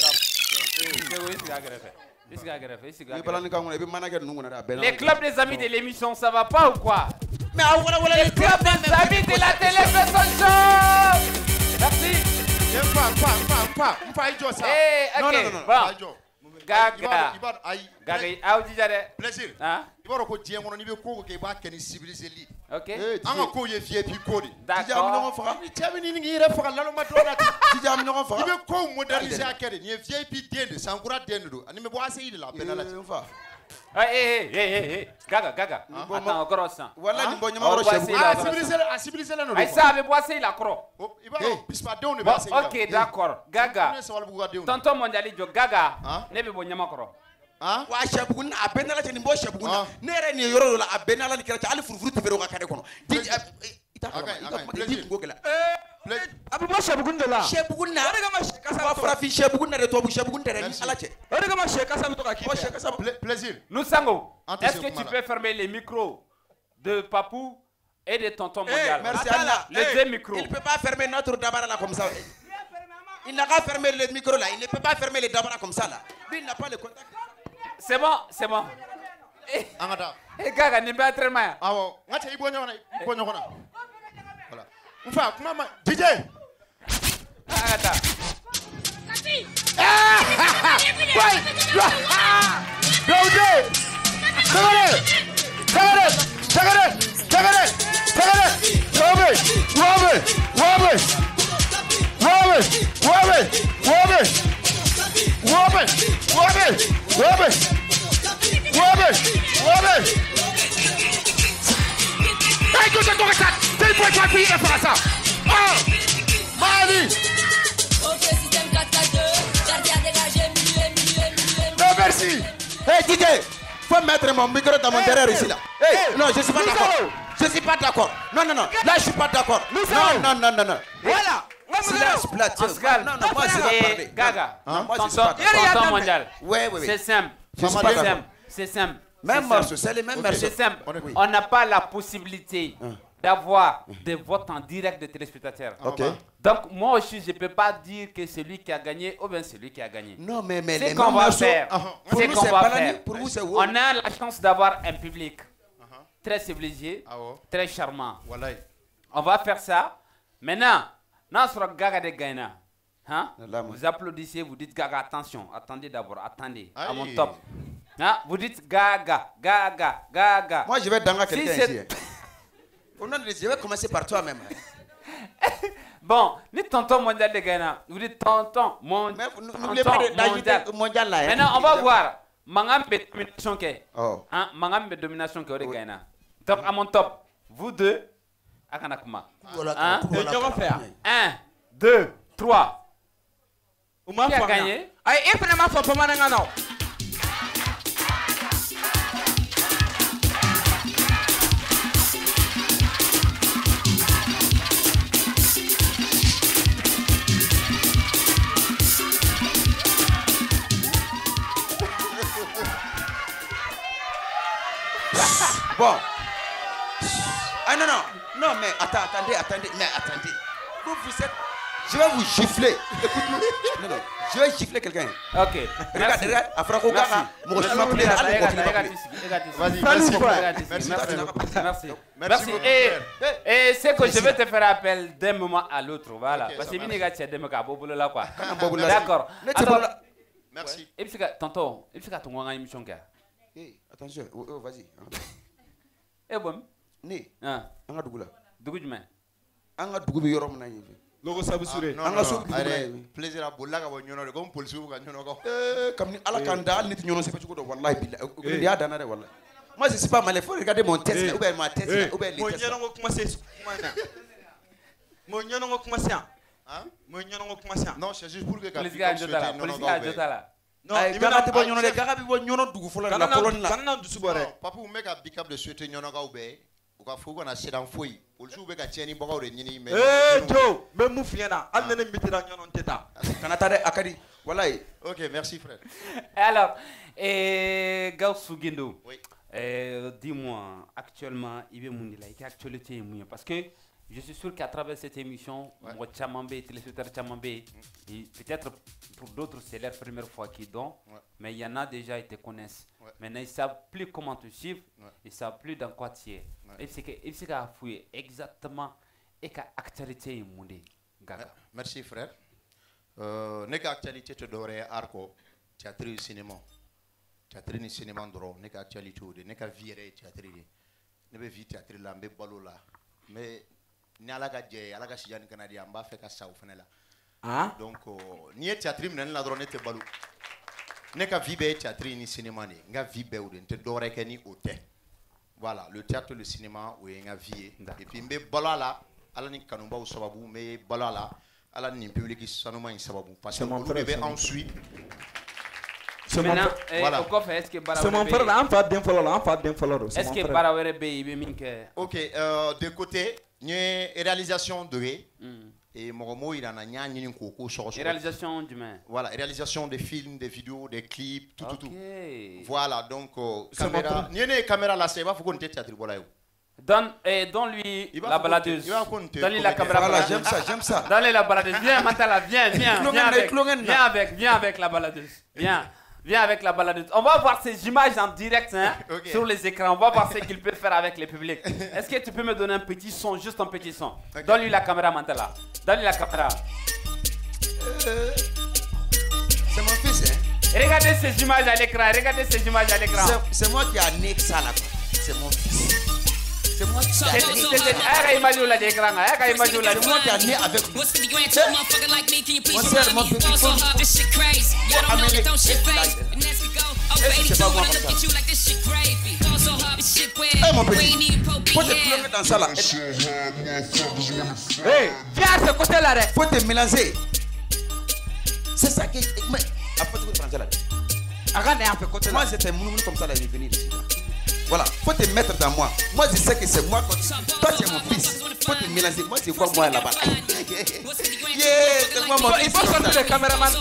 Les clubs des amis de l'émission, ça va pas ou quoi? Mais ah, voilà, voilà, Les clubs des amis de la télévision show. Merci. Mfa mfa mfa mfa mfa ijo sa. Eh, ok. Non non non. Bon. Gaga. Ibado ayi. Gaga, aw dija dɛ. Plaisir. Hein? Ibado ko diɲɛ kɔnɔ n'i bɛ ko ko kɛ i b'a kɛ ni civiliseli. Ok. An ka ko ye V I P ko de. D'accord. Ni cɛ bɛ ɲini k'i yɛrɛ faga laloma dɔrɔn na ten. Dija an bɛ ɲɔgɔn faga. I bɛ kow moderniser a kɛ de. Nin ye V I P den de Sankura den de don. Ani bɛ bɔ A C I de la a bɛɛ n'a lajɛ. Eh, eh, eh, eh, eh. Gaga, Gaga. Attends, encore ça. Wala nin bɔ On ɲamakɔrɔ voit sɛbu. si Ah la- civilisé a civilisé la Aïe, ça avait boissé la croix. I b'a dɔn bispadenw de Bon, b'a A C I la. ok, d'accord. Gaga. Ne ye Sabalibugu ka denw. Tonton Mondiali jɔ Gaga. Hein? Ne bɛ bɔ Ɲamakɔrɔ. Han? Wa sɛbugu na a bɛɛ n'Ala cɛ nin bɔ sɛbugu na Ah. ne yɛrɛ nin ye yɔrɔ dɔ la a bɛɛ n'Ala ni kɛra cɛ hali furufuru tɛ feere o ka kare kɔnɔ. Di i t'a A ka ɲi, kalama i a ka ka ɲi. kuma i kungo gɛlɛya. A bɛ bɔ sɛbugun de la. Sɛbugu na O de kama sɛ kasa wa bɛ to ka- farafin sɛbugu na de tubabu sɛbugu tɛ dɛ ni Merci. Ala cɛ. o de kama sɛ kasa bɛ to ka k'i Ɔ fɛ. sɛ kasa Pla- Plaisir. Nous Sango, Ante est-ce se que tu kuma la. peux fermer les micros de Papou et de Tonton Eh, Mondial? Merci Attends Allah. là. Les Eh, deux micros. Il ne peut pas fermer notre dabara là comme ça. Il n'a qu'à fermer le micro là. Il ne peut pas fermer les dabara comme ça là. Lui il n'a pas le contact. C'est bon, c'est bon. Eh, An ka taa. eh, Gaga, nin bɛ entraînement yan. Awɔ n ka cɛ i bɔ ɲɔgɔn na i bɔ ɲɔgɔn na. Voilà. Nfa kuma ma D J. Ah, ka taa. Dawude. Tagare. Tagare. Tagare. Tagare. Tagare. Wabe. Wabe. Wabe. Wabe. Wabe. Wabe. Wabe. Wabe. Wabe. Wabe. Wabe. que je corrige ça. C'est une fois que tu as payé pour ça. Oh, Mali. Ok, système quatre quatre deux, gardien dégagé, milieu, milieu, milieu, milieu. Non, merci. Hey, D J, faut mettre mon micro dans mon derrière ici là. Hey, non, je suis pas d'accord. Je suis pas d'accord. Non, non, non. Là, je suis pas d'accord. Non, non, non, non, non. Voilà. Silence, plat. On se calme. Non, non, moi, je vais parler. Gaga, Non, moi, je suis pas tonton d'accord. tonton mondial. Ouais, ouais, ouais. C'est simple. Je suis C'est pas d'accord. simple. C'est simple. Même C'est morceau, simple. c'est les mêmes Ok. morceaux. C'est simple. Oui. On n'a pas la possibilité d'avoir des votes en direct de téléspectateurs. Ok. Donc moi aussi, je ne peux pas dire que celui qui a gagné ou bien celui qui a gagné. Non, mais, mais C'est les qu'on mêmes va morceaux. faire. Pour C'est nous, qu'on c'est va pas la faire. nuit. Pour vous, c'est On a la chance d'avoir un public très civilisé, très charmant. On va faire ça. Maintenant, non, sur Gaga de Gaina. Hein? Vous applaudissez, vous dites Gaga, attention, attendez d'abord, attendez, à mon top. Hein? Vous dites Gaga, Gaga, Gaga. Moi, je vais danser Si quelqu'un c'est- ici. Au nom de Dieu, je vais commencer par toi-même. Bon, ni tonton mondial de Ghana, vous dites tonton mondial. n'oubliez pas de- d'ajouter mondial là, hein. Maintenant, on va voir. Mangam de domination que. Oh. Hein? Mangam de domination que au Ghana. Donc, à mon top, vous deux, Akanakuma. Hein? Un, deux, trois. Qui a gagné? Aïe, et prenez ma photo, ma nana. Bon. Ah non, non. Non, mais attends, attendez, attendez. Mais attendez. Vous, vous êtes... Je vais vous gifler. Écoute-moi. Non, non. Je vais gifler quelqu'un. Ok. Regarde, regarde. Afrako Gaga. Mon Merci. chemin plaît. Regarde, Allez, regarde, continue. regarde ici, regarde ici. Vas-y, Salut, merci, frère. frère. Regarde ici. Merci, Merci. merci. Merci. Merci Merci. beaucoup, Et, et c'est que je vais te faire appel d'un moment à l'autre. Voilà. Ok, Parce ça que marche. Biniga, tu es de Meka, Boboula là, quoi. Boboula. D'accord. Mais tu Alors, parles- Merci. Et puis, tonton, et puis, quand on a une émission, quoi. Hey, attention. Oh, oh, vas-y. Eh bon. Ni. Ah. An ka dugu la. Dugu jumɛn? An ka dugu bɛ yɔrɔ min na yen fɛ. Logo sabu sure. Non, An non, ka so non. dugu bɛ Allez, yen. plaisir à bolila ka bɔ ɲɔnɔ de comme policiers ka ɲɔnɔ kan. Eh, kabini ala k'an da hali ni tɛ ɲɔgɔn sɛbɛn cogo dɔn walahi bilahi. O kelen de y'a danna dɛ walahi. Moi je suis pas malin, faut regarder mon test là, ou bien ma test là, ou bien les Mon tests. là. ɲɛnɔgɔ kuma se kuma na. Mon ɲɛnɔgɔ kuma se yan. Hein? Mon ɲɛnɔgɔ kuma se yan. Non, c'est juste pour que Polisi ka jota la. Polisi ka jota la. Non, Ayi, i Gaga tɛ bɔ bɛna ɲɔgɔn dɛ, Gaga bɛ bɔ ɲɔgɔn dugu fɔlɔ de la, kana koloni na la. kana na dusu bɔ dɛ. Non, Papou bɛ ka big up de souhaiter ɲɔnɔkaw bɛɛ u ka fo kana sedan foyi polisiw bɛ ka tiɲɛnibagaw de ɲini mais Eh Jo, n bɛ mun f'i ɲɛna hali ni ne min tɛra ɲɔnɔ n tɛ taa. Kana taa dɛ, a ka di. Walahi. Ok, merci frère. Alors, et Gaussou Guindo, Oui. euh, dis-moi, actuellement, il veut mon là, quelle actualité est mouillée? Parce que je suis sûr qu'à travers cette émission, Ouais. moi, Chamambé, téléspectateur Chamambé, et peut-être pour d'autres, c'est leur première fois qu'ils donnent, Ouais. mais il y en a déjà, ils te connaissent. Ouais. Maintenant, ils ne savent plus comment te suivre, Ouais. ils ne savent plus dans quoi tu es. Ouais. Et c'est que, et c'est qu'à fouiller exactement, et quelle actualité est mouillée, Gaga. Merci frère. Euh, ne ka actualité tɛ dɔwɛrɛ ye art kɔ théâtre ni cinéma théâtre ni cinéma dɔrɔn ne ka actualité o de ne ka vie yɛrɛ ye théâtre de ne bɛ vie théâtre la n bɛ balo la mais ni ala ka jɛ ye ala ka sijani kana di an b'a fɛ ka sa o fɛnɛ la Ah? donc euh, n'i ye théâtre minɛ ne la dɔrɔn ne tɛ balo ne ka vie bɛɛ ye théâtre ni cinéma de ye n ka vie bɛɛ o de n tɛ dɔwɛrɛ kɛ ni o tɛ voilà le théâtre le cinéma o ye n ka vie ye et puis n bɛ balo a la ala ni kanubaw sababu n bɛ balo a la ala ni public sanuma in sababu parce que olu de bɛ anw suit Maintenant, eh, Voilà. au coffre, est-ce que Bara C'est mon Wele frère be- là, an fa den fɔlɔ la, an fa den fɔlɔ don. c'est est-ce mon que frère. Bara Wele be i bɛ min kɛ? ok euh, de côté n ye réalisation dɔ ye et mɔgɔ m'o yira n na n y'a ɲini k'o ko sɔgɔ sɔgɔ Réalisation jumɛn? voilà réalisation des films des vidéos des clips tout tout tout Ok. voilà donc euh, C'est mon caméra frère. n'i ye ne ye caméra lase i b'a fɔ ko nin tɛ théâtre bɔla ye o Donne, eh, donne-lui Il va la faut baladeuse. compter, il va compter, Donne-lui la comédien. caméra. Voilà, baladeuse. j'aime ça, j'aime ça. Donne-lui la baladeuse. Viens, Mantala, viens, viens, Clongen, viens avec, clongen, viens là. avec, viens avec la baladeuse. Viens, viens avec la baladeuse. On va voir ces images en direct hein, Ok. sur les écrans. On va voir ce qu'il peut faire avec les publics. Est-ce que tu peux me donner un petit son, juste un petit son? Ok. Donne-lui la caméra, Mantala. Donne-lui la caméra. C'est mon fils, hein. Regardez ces images à l'écran. Regardez ces images à l'écran. C'est- C'est moi qui a né ça là. quoi. C'est mon fils. C'est moi qui a C'est- né. c'est- c'est- ah, regarde l'image là d'écran. Ah, regarde l'image là. C'est moi qui a né avec lui. What's fifty grand to a motherfucker like me? Can you please Mon remind frère, mon me? petit Fall so frère. hard, this shit crazy. Y'all don't know that don't shit Eh, phase. eh, And as we go, oh eh, baby, c'est too, pas moi when I comme look ça. at you like this shit gravy. Fall so hard, this shit weird. Eh, mon We petit. ain't even poking Pose le yet. clone mélanger dans ça là. Hey, viens à ce côté-là. Faut te mélanger. C'est ça qui. Mais, après tout le français là. Moi, j'étais mounou comme ça là, je vais venir ici. Voilà, faut te mettre dans moi. Moi, je sais que c'est moi. Toi, tu es mon fils. Faut te mélanger. Moi, je vois moi là-bas. Yeah, c'est moi mon fils. Il faut sortir le caméraman.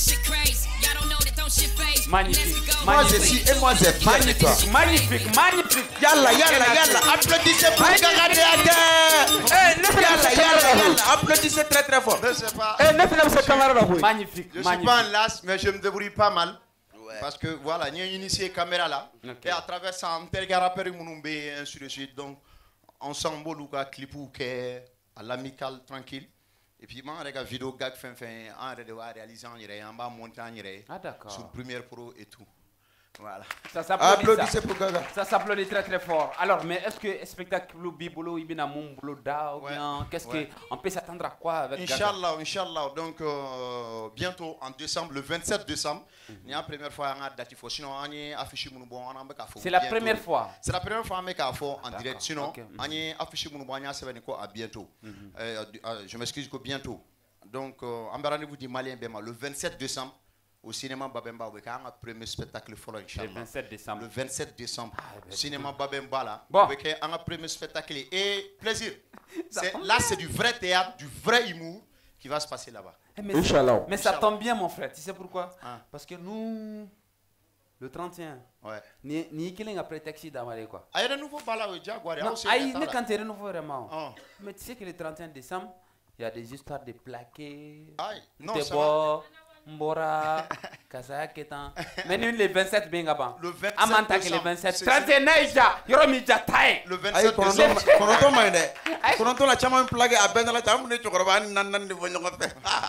Magnifique. Moi, je suis et moi, j'ai fier de toi. Magnifique, magnifique. Yalla, yalla, yalla. Applaudissez pour Gaga Théâtre. Yalla, yalla, yalla. Applaudissez très, très fort. Je sais pas. Eh, neuf neuf c'est caméra là. Magnifique. Je suis pas en las, mais je me débrouille pas mal. Parce que voilà, il y a initié caméra là. Okay. Et à travers ça, on peut regarder et ainsi de suite. Donc, ensemble, on a un clip à l'amical tranquille. Et puis, on a une vidéo gag fin fin, on a réalisé en bas montagne. Ah d'accord. Sur Premiere Pro et tout. Voilà. Ça s'applaudit. Ça, pour Gaga. Ça s'applaudit très très fort. Alors, mais est-ce que le spectacle Bibolo, il y a mon boulot da ou bien qu'est-ce ouais. qu'on peut s'attendre à quoi avec Inch'Allah, Inch'Allah. Donc, euh, bientôt en décembre, le vingt-sept décembre, il mm-hmm. y a la première fois on a date. Sinon, on a affiché mon bon, on a c'est la première fois. C'est la première fois qu'on a fait en direct. Sinon, okay. on a affiché mon bon, on a à bientôt. Mm-hmm. euh, euh, je m'excuse que bientôt. Donc, on a rendez-vous du Malien Bema le vingt-sept décembre. Au cinéma Babemba, on a un premier spectacle fort, Inch'Allah. Le vingt-sept décembre. Le vingt-sept décembre. Ah, ben cinéma Babemba, là. Bon. On a un premier spectacle. Et plaisir. Là, c'est du vrai théâtre, du vrai humour qui va se passer là-bas. Mais, Inch'Allah. Mais ça tombe bien, mon frère. Tu sais pourquoi? Ah. Parce que nous, le trente et un, ouais. ni ni killing après taxi d'Amalé, quoi. Il y a de nouveaux balles au Jaguar. Non, il y a quand tu nouveau vraiment. Oh. Mais tu sais que le trente et un décembre, il y a des histoires de plaqués, de bois. Mbora, Kazaa Ketan. Mais nous, le vingt-sept, bien avant. Le vingt-sept. Amanta que le vingt-sept. trente et un, Naïja. Yoromidja Taï. Le vingt-sept. Konoto Maïde. Konoto la chama plague à Ben la chama de Chokroban, Nanan de Voyongote.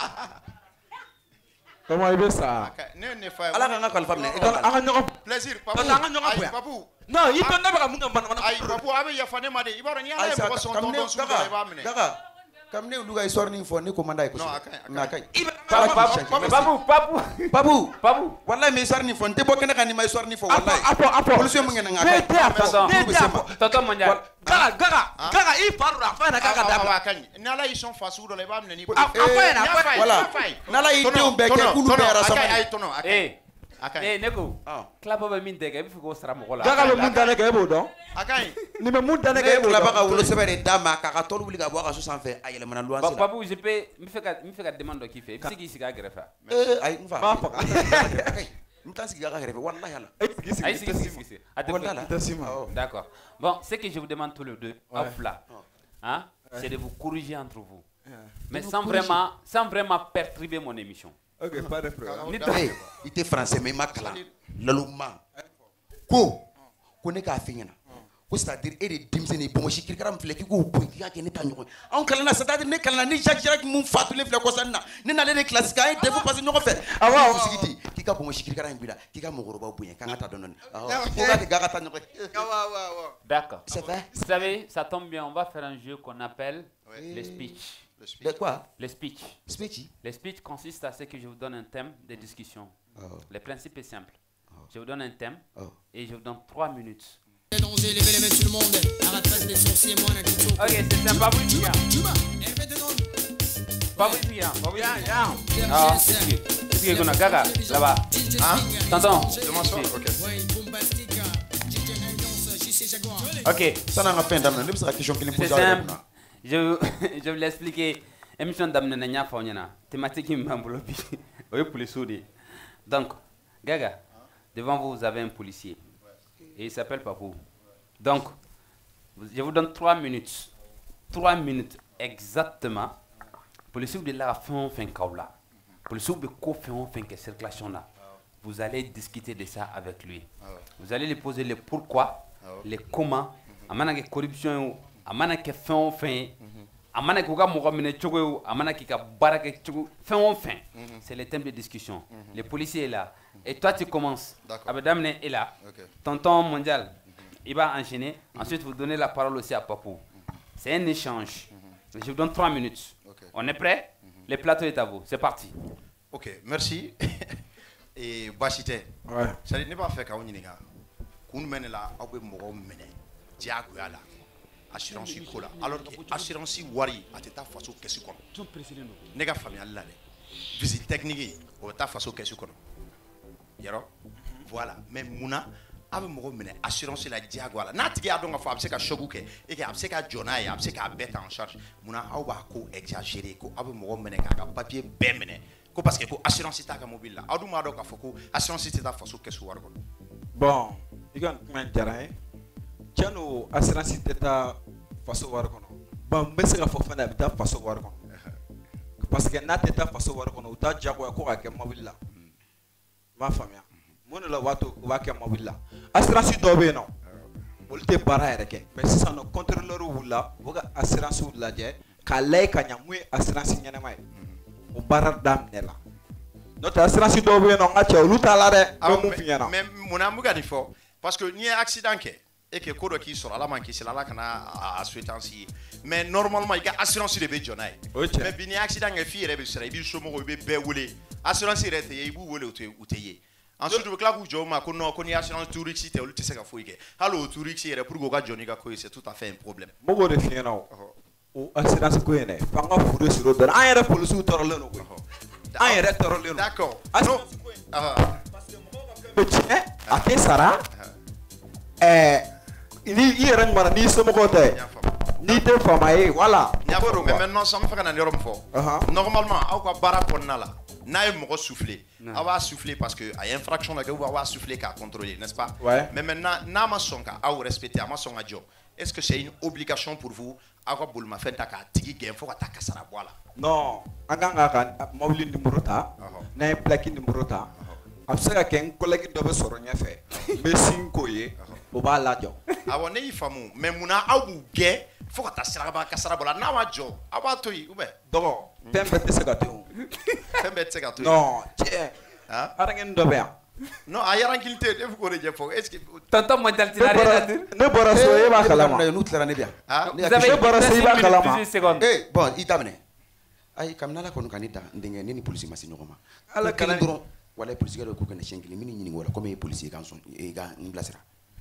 Comment il veut ça? Allah n'a pas le famille. Plaisir, Papou. Non, il donne pas mon nom. Aïe, Papou, avec Yafane Made. Il va rien à son tonton sur le Gaga. Comme nous, nous avons histoire ni fois ni commandant. Non, Nakai. Babu, babu, babu, babu. Voilà mes histoire ni fois. T'es pas qu'un gars ni ma histoire ni fois. Apo, apo, apo. Policier m'en gagne. Attends, tonton mondial. Gaga, gaga, gaga. Il parle à faire la gaga d'abord. Nala ils sont face ou dans les bas de niveau. Voilà. Nala ils te ont bec. Koulou père à ça. Eh. Eh, Neko. Clap ba min dege bi fuko sara mo la. Gaga be mun dane ke bo don. Akai. Ni be mun dane ke bo. La baka wolo sebere dama ka ka tolu wuli ka bo ka so sanfɛ a yɛlɛmana luwanse la. Babu, je peux me faire me faire demande dɔ k'i fɛ. I bɛ se k'i sigi a gɛrɛfɛ. Eh, ayi n fa. Ba fa. N t'a sigi a ka gɛrɛfɛ wallahi ala. Ayi sigi sigi sigi. A tɛ D'accord. Bon, ce que je vous demande tous les deux, off là, hein, c'est de vous corriger entre vous. Mais sans vraiment sans vraiment perturber mon émission. Ok, pas de problème. Hey, il était français mais il m'a clan. Laluma. Ko, ko ne k'a fingana. Ko c'est-à-dire et de dimseni bon shi kirkara mfile ki ko bon ki ka ke ne ta ɲɔgɔn. An kalana c'est-à-dire ne kalana ni Jacques Chirac mun fatulen filɛ kɔsan na. Ne n'ale de classe ka ye defu passer ɲɔgɔn fɛ. Awɔ, sigiti. Ki ka bon shi kirkara in bila, ki ka mɔgɔkɔrɔbaw bonya kan ka ta dɔɔni. Awɔ, ko ka ke ga ka ta ɲɔgɔn. D'accord. C'est vrai. Vous savez, ça tombe bien, on va faire un jeu qu'on appelle le speech. Le speech. De quoi? Le speech. Speech. Le speech consiste à ce que je vous donne un thème de discussion. Oh. Le principe est simple. Oh. Je vous donne un thème oh. et je vous donne trois minutes. Ok, c'est sympa, vous les gars. Pas vous les gars. Pas vous les gars. Ah, c'est ce que qu'on a gaga là-bas. Hein? T'entends? Ok. Ok. Ça n'a pas fait d'amener. Ne pas question qu'il C'est simple. Je, je vais l'expliquer. Émission d'amener Nanya Fauniana. Thématique qui m'a bloqué. Oui, pour les soudés. Donc, Gaga, devant vous, vous avez un policier. Et il s'appelle Papou. Donc, je vous donne trois minutes. Trois minutes exactement. Pour le de la fin, fin kaula. Pour le de quoi fin, fin que circulation là. Vous allez discuter de ça avec lui. Vous allez lui poser le pourquoi, le comment, amana que corruption, amana que fin, fin. Amana que kuka moga mine chogo, amana que ka baraka chogo, fin, fin. C'est le thème de discussion. Le policier est là. Et toi, tu commences. Abedamne est là. Okay. Tonton mondial, mm-hmm. il va enchaîner. Mm-hmm. Ensuite, vous donnez la parole aussi à Papou. Mm-hmm. C'est un échange. Mm-hmm. Je vous donne trois minutes. Okay. On est prêt? Mm-hmm. Le plateau est à vous. C'est parti. Ok, merci. Et Bachite, ouais. Ça n'est pas fait quand on y est. Qu'on mène là, on peut mourir mène. Diago là. assurance ko la alors que assurance wari a tɛ taa faso kɛsi kɔnɔ ne ka faamuyali la dɛ visite technique o bɛ taa faso kɛsi kɔnɔ yarɔ voilà mais munna a bɛ mɔgɔ minɛ assurance la diyagoya la n'a tigi y'a dɔn k'a fɔ a bɛ se ka choc kɛ et que a bɛ se ka jɔ n'a ye a bɛ se k'a bɛɛ ta en charge munna aw b'a ko exagérer ko aw bɛ mɔgɔ minɛ k'a ka papier bɛɛ minɛ ko parce que ko assurance t'a ka mobile la aw dun b'a dɔn k'a fɔ ko assurance tɛ taa faso kɛsi wari kɔnɔ. Bon, i ka kuma diyara n ye tiɲɛ don assurance tɛ taa faso wari kɔnɔ bon n bɛ se k'a fɔ fana a bɛ taa faso wari kɔnɔ parce que n'a tɛ taa faso wari kɔnɔ u t'a diyagoya ko ka kɛ mobile la n b'a faamuya mun de la u b'a to u b'a kɛ mobile la assurance dɔw bɛ yen nɔ olu tɛ baara yɛrɛ kɛ mais sisan nɔ contrôleur wulila u bɛ ka assurance lajɛ k'a lajɛ ka ɲɛ mun ye assurance ɲɛnama ye o baara daminɛ la n'o tɛ assurance dɔw bɛ yen nɔ n ka cɛ olu t'a la dɛ n bɛ mun f'i ɲɛna. mais munna n bɛ ka nin fɔ parce que n'i ye accident kɛ et que ko dɔ k'i sɔrɔ ala man kisi la ala kana a souhaitance ye mais normalement i ka assurance de bɛ jɔ n'a ye mais bi n'i ye accident kɛ f'i yɛrɛ bɛ siran i b'i somɔgɔw i bɛ bɛɛ wele assurance yɛrɛ tɛ ye i b'u wele u tɛ u tɛ ye ensuite u bɛ tila k'u jɔ o ma ko non ko n'i ye assurance tout risque tɛ olu tɛ se ka foyi kɛ hali o tout risque yɛrɛ pour que o ka jɔ n'i ka ko ye c'est tout à fait un problème. n b'o de f'i ɲɛna o o assurance ko in dɛ f'an ka furu siri o dɔrɔn an yɛrɛ polisiw tɔɔrɔlen don koyi an yɛrɛ tɔɔrɔlen don. d'accord assurance ko in parce que mɔgɔw ka fɛn bɛ tiɲɛ a tɛ sara ɛɛ ni i yɛrɛ ɲuman n'i somɔgɔw tɛ n'i tɛ faama ye voilà. n y'a fɔ mais maintenant sisan n bɛ fɛ ka na nin yɔrɔ min fɔ normalement aw ka baara kɔnɔna la n'a ye mɔgɔ souffler aw b'a souffler parce que a ye infraction dɔ kɛ ou bien aw b'a souffler k'a contrôler n'est-ce pas mais maintenant n'a ma sɔn ka aw respecter a ma sɔn ka jɔ est-ce que c'est une obligation pour vous aw ka bolimafɛn ta k'a tigi gɛn fo ka taa kasara bɔ a la. non an kan k'a ka mobile numéro ta n'an ye plaque numéro ta a bɛ se ka kɛ n collègue dɔ bɛ sɔrɔ ɲɛfɛ n bɛ sin k'o ye o b'a lajɔ. awɔ ne y'i faamu mais munna aw b'u gɛn fo ka taa siraba kasara bɔ la n'a ma jɔ aw b'a to yen ou bien. dɔgɔ fɛn bɛɛ tɛ se ka to yen. fɛn bɛɛ tɛ se ka to yen. non tiɲɛ arankini dɔ bɛ yan. non a yarankili tɛ ne bɛ k'o de ɲɛfɔ est ce que. tonton Modèle n'a rien à dire. ne bɔra so e b'a kalama. n'u tilara ne bɛ yan. vous avez une minute dix secondes. eh bon i daminɛ ayi kabini ala kɔni ka ne da n denkɛ ne ni polisi ma se ɲɔgɔn ma. ala kelen dɔrɔn wala polisikɛ dɔ ko ka ne siɲɛ kelen min ɲininka o la komi e ye polisi ye k'an sɔn e ka n bilasira.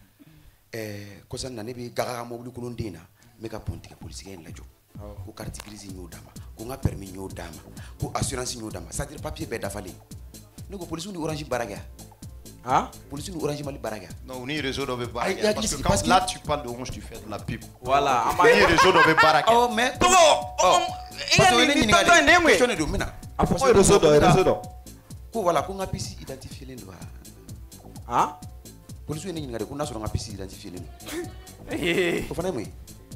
ɛɛ kɔsan na ne bɛ gaga mobili kolon den na n bɛ ka pɔn tigɛ polisikɛ in lajɔ ko carte grise y'o d'a ma ko n ka permis y'o d'a ma ko assurance y'o d'a ma c'est à dire papier bɛɛ dafalen ne ko polisiw ni orange baara kɛ ah polisiw ni orange mali baara kɛ. non u ni réseau dɔ bɛ baara kɛ parce que quand là tu parles de orange tu fais de la pub. voilà u ni réseau dɔ bɛ baara kɛ. oh mais tɔgɔ parce que ne ɲininka de question de don mina a fɔ ko réseau dɔ réseau dɔ ko voilà ko n ka piste identifielen don ah polisiw ye ne ɲininka de ko n'a sɔrɔ n ka piste identifielen don o fana ye mun ye.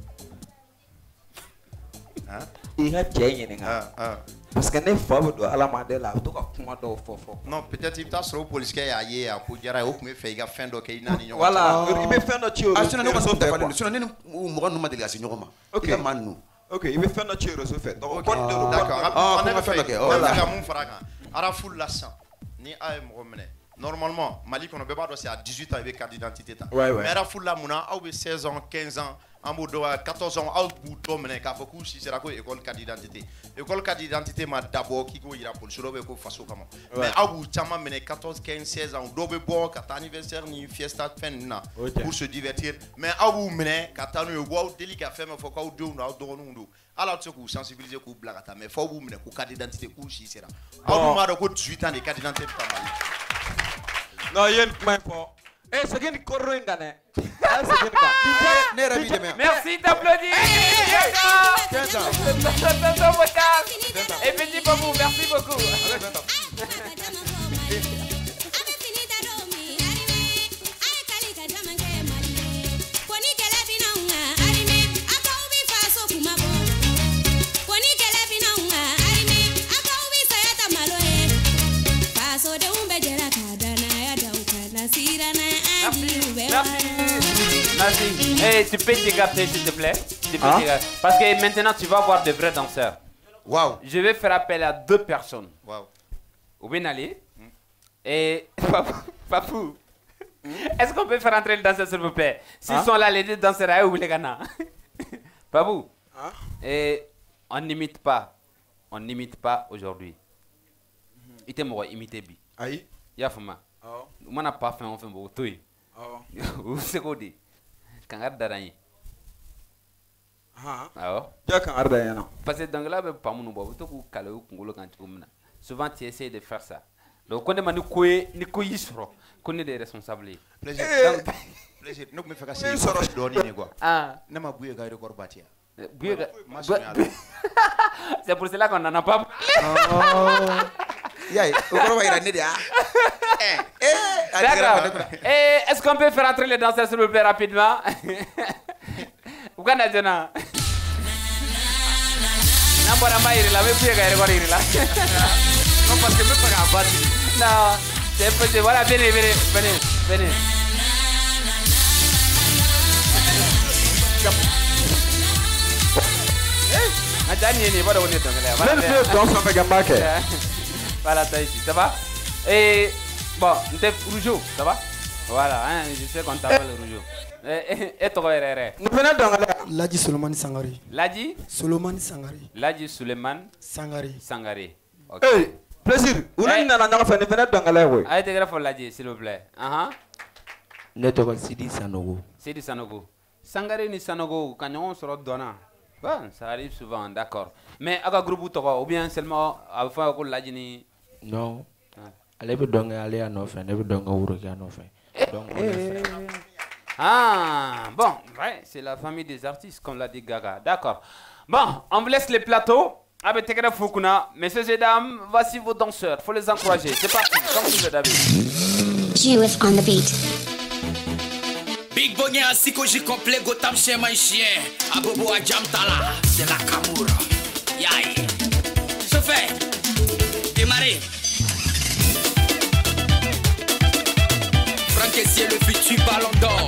i ka cɛ ɲininka parce que ne fa bɛ don adamaden la a bɛ to ka kuma dɔw fɔ fɔ. non peut-être i bɛ taa sɔrɔ o polisikɛ y'a ye a ko diyara ye o tun bɛ fɛ i ka fɛn dɔ kɛ i n'a ni ɲɔgɔn cɛ. voilà i bɛ fɛn dɔ ci o réseau fɛ quoi sinon ne ni mɔgɔ ninnu ma deli ka se ɲɔgɔn ma. i ka maa ninnu. ok i bɛ fɛn dɔ ci o réseau fɛ. d'accord ne bɛ fɛ ne bɛ ka mun fara a kan arafu la sisan ni a ye mɔgɔ minɛ normalement Mali kɔnɔ bɛɛ b'a dɔn c'est à dix-huit ans i bɛ carte d'identité ta mais arafu la munna aw bɛ seize ans quinze ans an b'o dɔn quatorze ans aw b'u dɔ minɛ k'a fɔ k'u si sera ko école carte d'identité école carte d'identité ma dabɔ k'i k'o yira polisi dɔw bɛ ko faso kama mais aw b'u caman minɛ quatorze quinze seize ans dɔw bɛ bɔ ka taa anniversaire ni fiesta fɛn ninnu na pour se divertir mais aw b'u minɛ ka taa n'u ye u b'aw deli ka fɛn fɛn fɔ k'aw denw don aw dɔgɔninw don ala tɛ se k'u sensibiliser k'u bila ka taa mais f'aw b'u minɛ k'u carte d'identité k'u si sera aw dun b'a dɔn ko dix-huit ans de carte d'identité bɛ taa Mali. non i ye nin kuma in fɔ. Eh, segin ni koro in kan dɛ. A segin kan. Ne yɛrɛ b'i dɛmɛ. Merci d'applaudir. Tonton Modèle et Petit Babou, merci beaucoup. Merci. Hey, tu peux te capter s'il te plaît. Tu peux hein? te... Parce que maintenant tu vas voir de vrais danseurs. Wow. Je vais faire appel à deux personnes. Wow. Oubenali mm. et Papou. Papou. Mm. Est-ce qu'on peut faire entrer le danseur s'il vous plaît? S'ils hein? sont là les deux danseurs ou les Ghana. Papou. Hein? Et on n'imite pas. On n'imite pas aujourd'hui. Il te m'a imité bi. Aïe. Yafuma. Oh. On n'a pas fait on fait beaucoup. Oh. Où c'est qu'on dit? Quand on a Parce que dans la pas mon bobo, tu peux caler au Congo quand tu m'as. Souvent tu essaies de faire ça. Donc quand on est quoi, ni quoi yisro, qu'on est des responsables. Plaisir. Plaisir. Nous me fait casser. Donner quoi. Ah. Ne m'a bouillé gaire corps bâtir. C'est pour cela qu'on n'en a pas. D'accord. Est-ce qu'on peut faire entrer les danseurs s'il vous plaît rapidement? Vous connaissez ça? Non, parce que je ne peux pas. Non, c'est possible. Voilà, venez, venez, venez, venez. Voilà, t'as ici, ça va? Et bon, t'es Rougeau, ça va? Voilà, hein, je sais qu'on t'appelle Rougeau. Et toi, Réré? Ladji Suleiman Sangari. Ladji? Suleiman Sangari. Ladji Suleiman Sangari. Sangari. Ok. Hey, plaisir. Vous n'avez pas fait de Benadangale. Allez, t'es grave pour Ladji, s'il vous plaît. Uh-huh. Netoko Sidi Sanogo. Sidi Sanogo. Sangari ni Sanogo, quand on se redonne. Bon, ça arrive souvent, d'accord. Mais à groupe ou bien seulement à faire que Ladji ni. Non. Allez, vous donnez aller à nos fins, vous donnez au Uruguay à nos fins. Donc, ah, bon, ouais, c'est la famille des artistes, comme l'a dit Gaga. D'accord. Bon, on vous laisse les plateaux. Avec Tekra Fukuna. Messieurs et dames, voici vos danseurs. Faut les encourager. C'est parti, comme tu veux, David. Jewis on the beat. Big Bonnie a psychologie complet, Gotham chien, man chien. Abobo a Jamtala, c'est la Kamoura. Yaï. Chauffeur, démarrez. Franck Essier, le futur ballon d'or.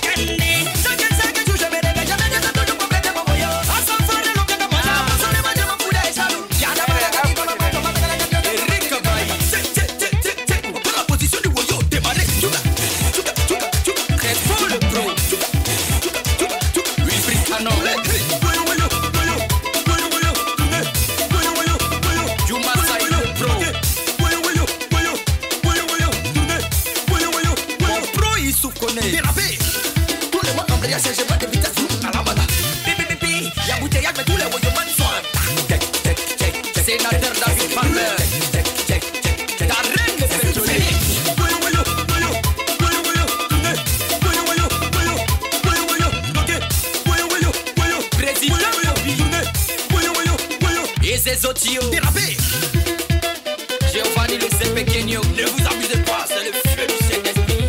Dérapé. Giovanni le c'est pequeño. Ne vous abusez pas, c'est le feu du Saint-Esprit.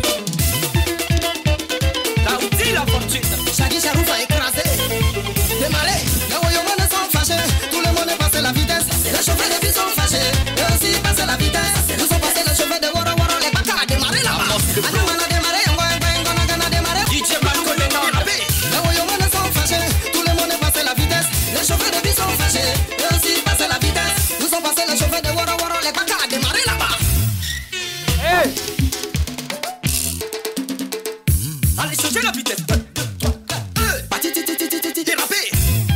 T'as oublié la fortune. Shaggy Charouf a écrasé. Démarré. Les voyous sont fâchés. Tout le monde est passé la vitesse. Les chauffeurs de vie sont fâchés. Eux aussi passé la vitesse. Nous sommes passés les chauffeurs de Wara Wara. Les bacs à démarrer là-bas. On a démarré. On a démarré. D J Marco les noms. Les voyous sont fâchés. Tout le monde est passé la vitesse. Les chauffeurs de vie sont fâchés. Eux aussi passé la vitesse. Nous sommes passés les chauffeurs de Wara Wara. Les bacs à démarrer là-bas. Hey! Allez, changez la vitesse. Dérapé.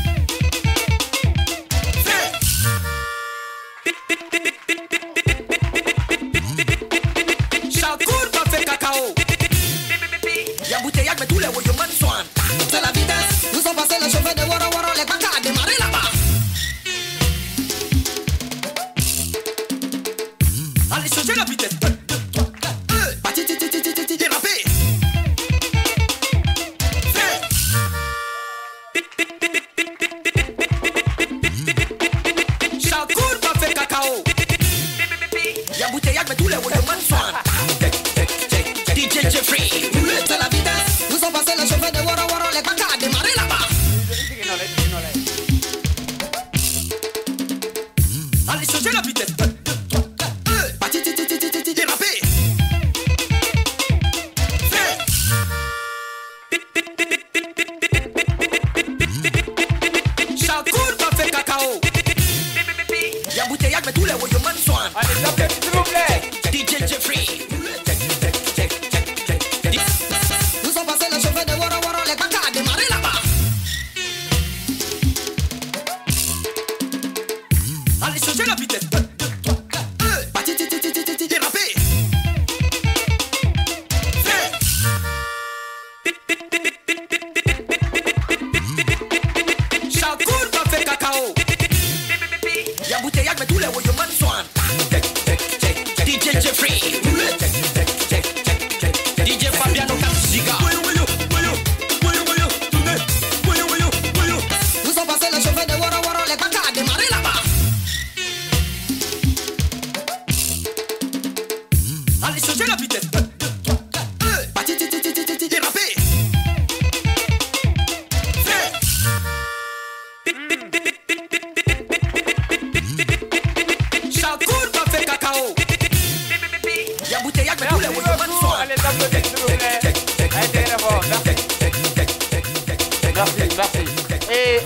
Chacour va faire cacao. Y'a bouteillage, mais tous les voyous sont. C'est la vitesse. Nous sommes passés les chauffeurs de Wara Wara. Les bacs à démarrer là-bas. Allez, changez la vitesse. Dérapé. Chacour va faire cacao. Y'a bouteillage, mais tous les voyous sont. D J Jeffrey. C'est la vitesse. Nous sommes passés les chauffeurs de Wara Wara. Les bacs à démarrer là-bas. Allez, changez la vitesse. Dérapé. Chacour va faire cacao. Y'a bouteillage, mais tous les voyous sont. Allez, s'il vous plaît. D J Jeffrey.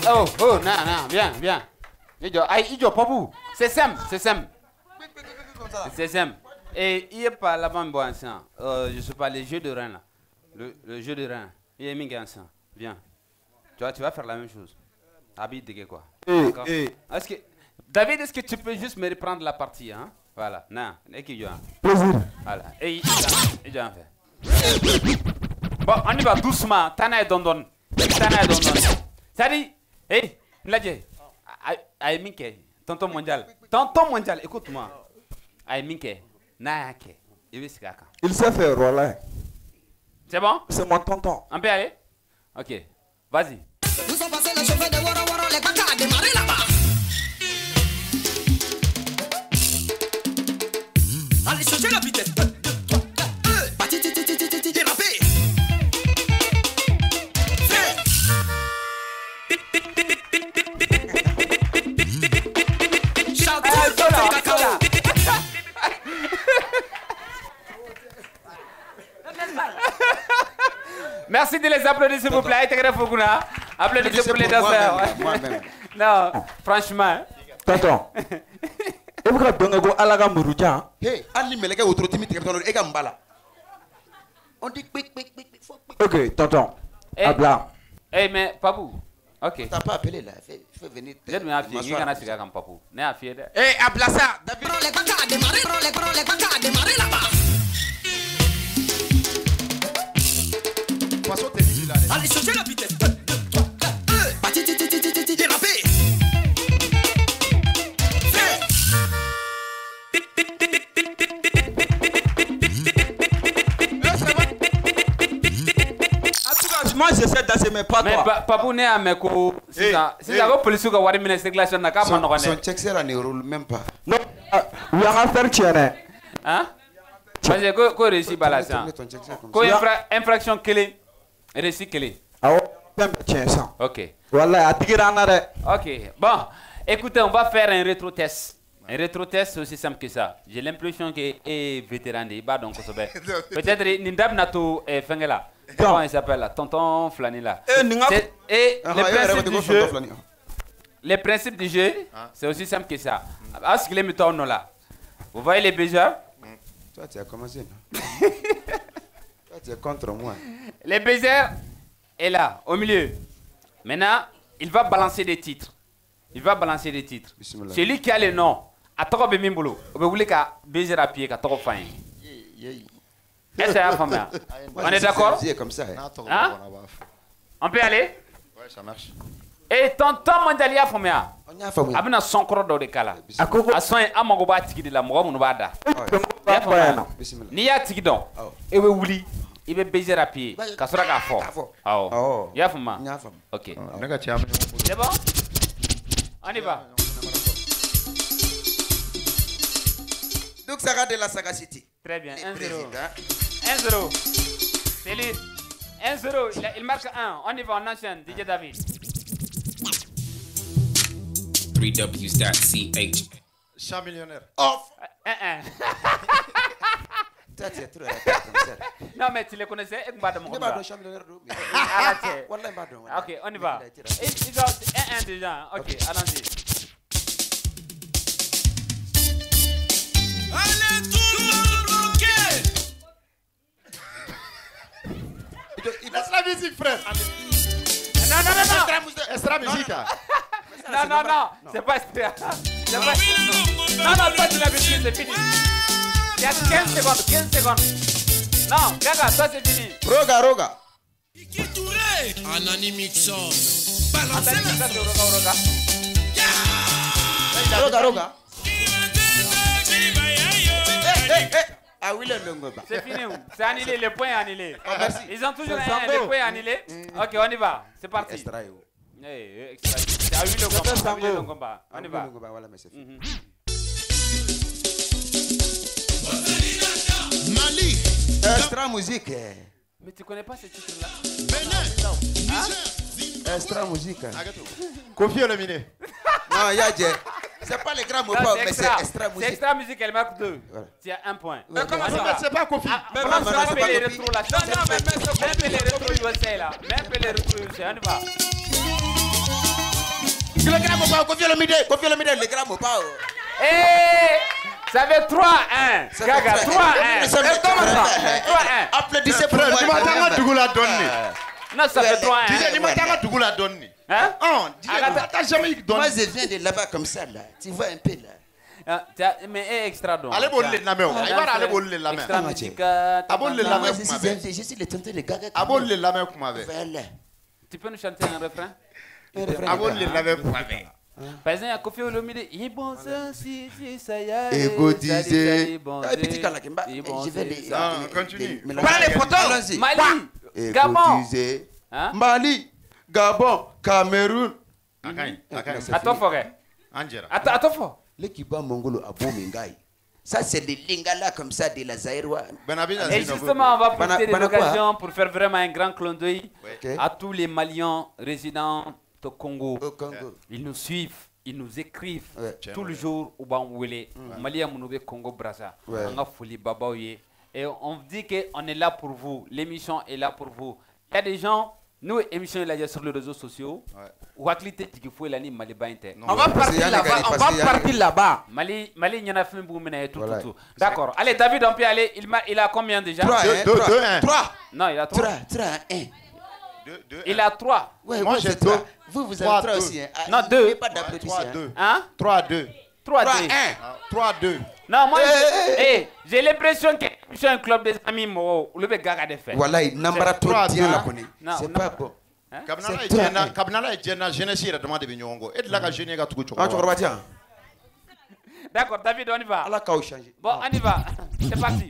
Oh, oh, non, non, viens, viens. Idio, aïe, Idio, Papou. C'est simple, c'est simple. C'est simple. Et il n'y a pas là-bas, bon, euh, je sais pas, les jeux de rein là. Le, le jeu de rein. Il y a mis un sang. Viens. Tu vois, tu vas faire la même chose. Habille de quoi. D'accord. Est-ce que David, est-ce que tu peux juste me reprendre la partie, hein? Voilà. Non. Et qui joue? Plaisir. Voilà. Et il joue en fait. Bon, on y va doucement. Tana et Dondon. Tana et Dondon. Ça dit, hey, Nadje. Aïe, Minke. Tonton mondial. Tonton mondial, écoute-moi. Aïe, Minke. Naake. Il sait faire, voilà. C'est bon? C'est mon tonton. On peut aller? Ok. Vas-y. Nous sommes passés les cheveux de Woro Woro, les bacs à démarrer là-bas. Allez, changez la vitesse. un, deux, trois, quatre. Parti, ti, ti, ti, ti, ti, dérapé. Merci de les applaudir s'il vous plaît. Applaudissez pour les danseurs. Non, franchement. Tonton. Et vous avez donné à la gamme Rouja. Hey, Ali Meleka ou Trotimi Tekatolo et Gambala. On dit quick, quick, quick, quick. Ok, tonton. Abla. Eh, mais Papou. Ok. T'as pas appelé là. Fais venir. J'ai donné un fier. Il y a un cigare comme Papou. N'est un fier. Eh, Abla ça. David. Les bacs à démarrer, les bacs à démarrer là-bas. Allez, changez la vitesse. un, deux, trois, quatre. Parti, ti, ti, ti, ti, ti, dérapé. Moi, j'essaie d'assumer, mais pas toi. Mais Papou n'est à Meko. Si ça va police ou Wari Ministre de la Nation, n'a qu'à m'en rendre. Son check, c'est ne roule même pas. Non, il y a un faire tirer. Hein? Parce que quoi réussit Balassan? Quoi infraction clé? Récit clé. Ah ouais, tiens ça. Ok. Voilà, à Tigranare. Ok. Bon, écoutez, on va faire un rétro-test. Un rétro-test, c'est aussi simple que ça. J'ai l'impression que est vétéran de Iba, donc peut-être Nindab Nato et Fengela. Comment il s'appelle là? Tonton Flani là. Et les principes du jeu, les principes du jeu, c'est aussi simple que ça. Est-ce que les méthodes là? Vous voyez les baisers? Toi, tu as commencé, non? Toi, tu es contre moi. Les baisers est là, au milieu. Maintenant, il va balancer des titres. Il va balancer des titres. Celui qui a le nom, à Toro Bemimbolo, vous voulez qu'à baiser à pied, qu'à Toro Fain. Est-ce que c'est la femme? On est d'accord? Hein? On peut aller? Ouais, ça marche. Et tonton Mondalia Fomea. Abina son croix dans le cas. A son amogoba tiki de la moumouada. Ni ya tiki don. Et we wouli. Il va baiser à pied. Kasura ka fort. Oh. Yafuma. Ok. C'est bon? On y va. Donc ça va de la sagacité. Très bien. un zéro. un zéro. C'est lui. un zéro. Il marque un. On y va, on enchaîne. D J David. three W dot C H. Chat millionnaire. Off. Un, un. Non, mais tu les connaissais? Ok, on y va. Ils ont un, un déjà. Ok, allons-y. Allez, tout le monde bloqué! Laisse la musique, frère. Non, non, non, non. Extra musique. Non, non, non. C'est pas extra. C'est pas Non, non, toi tu l'as vu, c'est fini. Il y a quinze secondes, quinze secondes. Non, Gaga, toi c'est fini. Roga, roga. Kiki Touré. Anani Mixon. Balancez la roga, roga. Roga, roga. Ah oui, le longo. C'est fini. C'est annulé, le point est annulé. Ils ont toujours un, le point est annulé. Ok, on y va. C'est parti. Extra. Eh, extra. C'est à huit le combat. C'est le combat. On y va. Mali. Extra musique. Mais tu connais pas ce titre-là? Benin. Extra musique. Kofi éliminé. Non, il y a Dje. C'est pas les grands mots, mais c'est extra musique. C'est extra musique, elle marque deux. Tu as un point. Mais comment ça? C'est pas Kofi. Mais même les rétros là. Non, non, mais même les rétros U S A là. Même les rétros U S A, on y va. Le grand Mopa, Kofi Olomide, Kofi Olomide, le grand Mopa. Eh, ça fait trois un. Gaga, trois un. trois un. Applaudissez pour moi. Tu m'as dit que la donné. Non, ça fait trois un. Tu m'as dit que la donné. Hein? Oh, t'as jamais donné. Moi, je viens de là-bas comme ça, là. Tu vois un peu, là. Mais eh, extra donc. Allez, bolle la main. Il va aller bolle la main. Extra musica. Abolle la main. Je suis le tonton de Gaga. Abolle la main comme avec. Tu peux nous chanter un refrain? Abolle la main comme avec. Par exemple, il y a Kofi Olomide. Il est bon ça, si, si, ça y est. Égotisé. Petit Kalakimba. Je vais les. Continue. Voilà les photos. Mali. Gabon. Mali. Gabon. Cameroun. Attends, forêt. Angela. Attends, attends, Le Kiba Mongolo à Bomingaï. Ça, c'est des lingala comme ça de la Zaïroua. Et justement, on va profiter de l'occasion pour faire vraiment un grand clin d'œil à tous les Maliens résidents au Congo. Au Congo. Ils nous suivent, ils nous écrivent Ouais. tous les jours au Banwele. Maliens Mounouvé Congo Brazza. Ouais. On a folie Babaouye. Et on dit qu'on est là pour vous. L'émission est là pour vous. Il y a des gens, nous, émission est là sur les réseaux sociaux. Ou à cliquer, tu faut l'année Mali Bainte. On va partir là-bas. On va partir là-bas. Mali, Mali, il y en a fait un bout, mais tout, tout, tout. D'accord. Allez, David, on peut aller. Il, a, il a combien déjà? trois, deux, un. trois. Non, il a trois. trois, un. Il a trois. Ouais, moi j'ai deux. Vous, vous avez trois aussi. Non, deux. Pas d'applaudissements. trois deux. Hein? trois deux. trois deux. trois deux. Non, moi, j'ai l'impression que c'est un club des amis, moi, où le gars de faire. Voilà, il n'a pas trop bien la connaît. C'est pas bon. Kabinala est jeune, jeunesse est demandé de Binyongo. Et de la jeune est à tout. Ah, tu crois bien? D'accord, David, on y va. Allah a changé. Bon, on y va. C'est parti.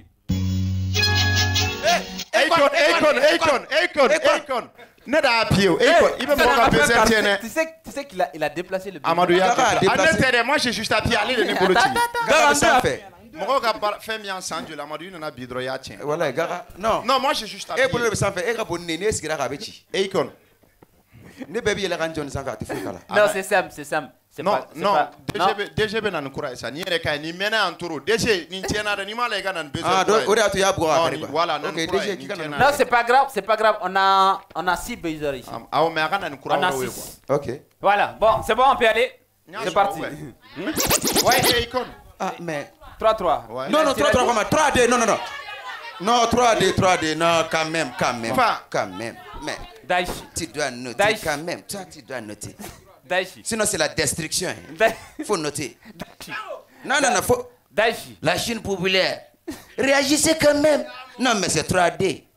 Akon, Akon, Akon, Akon, Akon. Neda Apio, Akon. Il veut me rappeler ça, tiens. Tu sais, tu sais qu'il a, il a déplacé le. Amadou Yaka. Moi, j'ai juste appuyé aller le Nébolotti. Gara, ça fait. Mon gars a fait bien sans Dieu. Amadou, il a bidroya, tiens. Voilà, Gara. Non. Non, moi, j'ai juste appuyé. Et pour le sans fait, et pour Néné, ce qu'il a rabéti. Akon. Ne bébé, il a rendu un sans faire. Non, c'est Sam, c'est Sam. Non, non, D G B n'a pas ça. Ni reka ni mena en turu. D G ni tiena ni mala ega nan besoin. Ah, donc on a tout ya boire. Voilà, non. OK, D G qui kana. Non, c'est pas grave, c'est pas grave. On a on a six baisers ici. Ah, on met ega nan kura. On a six. OK. Voilà. Bon, c'est bon, on peut aller. C'est parti. Ouais, Icon. Ah, mais trois trois. Non, non, trois trois comment? trois deux, non non non. Non, trois deux, trois deux, non, quand même, quand même. Quand même. Mais Daïchi, tu dois noter quand même. Toi, tu dois noter. Daïchi. Sinon, c'est la destruction. Il faut noter. Non, non, non, faut. Daïchi. La Chine populaire. Réagissez quand même. Non, mais c'est trois D.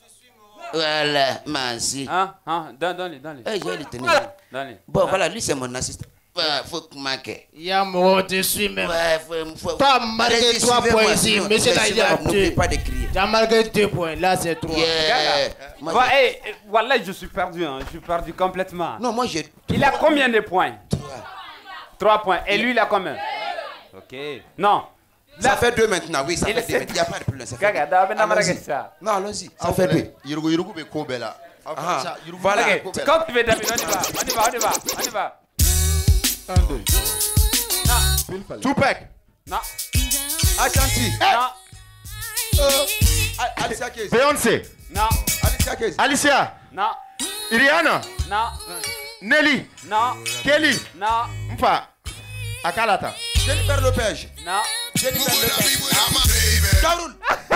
Voilà, merci. Hein, hein, donne-le, donne-le. Eh, je vais le tenir. Donne-le. Bon, voilà, lui, c'est mon assistant. Faut que manquer. Yamo, tu suis même. Ouais, faut. Toi, marqué trois points ici. Monsieur Naïda, n'oublie pas de crier. Tu as marqué deux points. Là, c'est trois. Voilà, hey, voilà, je suis perdu. Hein. Je suis perdu complètement. Non, moi, j'ai. Il a combien de points? Trois. Trois points. Et lui, il a combien? Ok. Non. Ça fait deux maintenant, oui, ça fait deux. Il n'y a pas de problème. Ça fait deux. Non, allons-y. Ça fait deux. Yurugu Yurugu be Kobela. Voilà. Quand tu veux, David, on y va. On y va, on y va. On y va. Un, deux. Non. Tupac. Non. Attention. Non. Alicia Keys. Beyoncé. Non. Alicia Keys. Alicia. Non. Rihanna. Non. Nelly. Non. Kelly. Non. Mpa. Akalata. Jennifer Lopez. Non. Jennifer Lopez. Jaoul.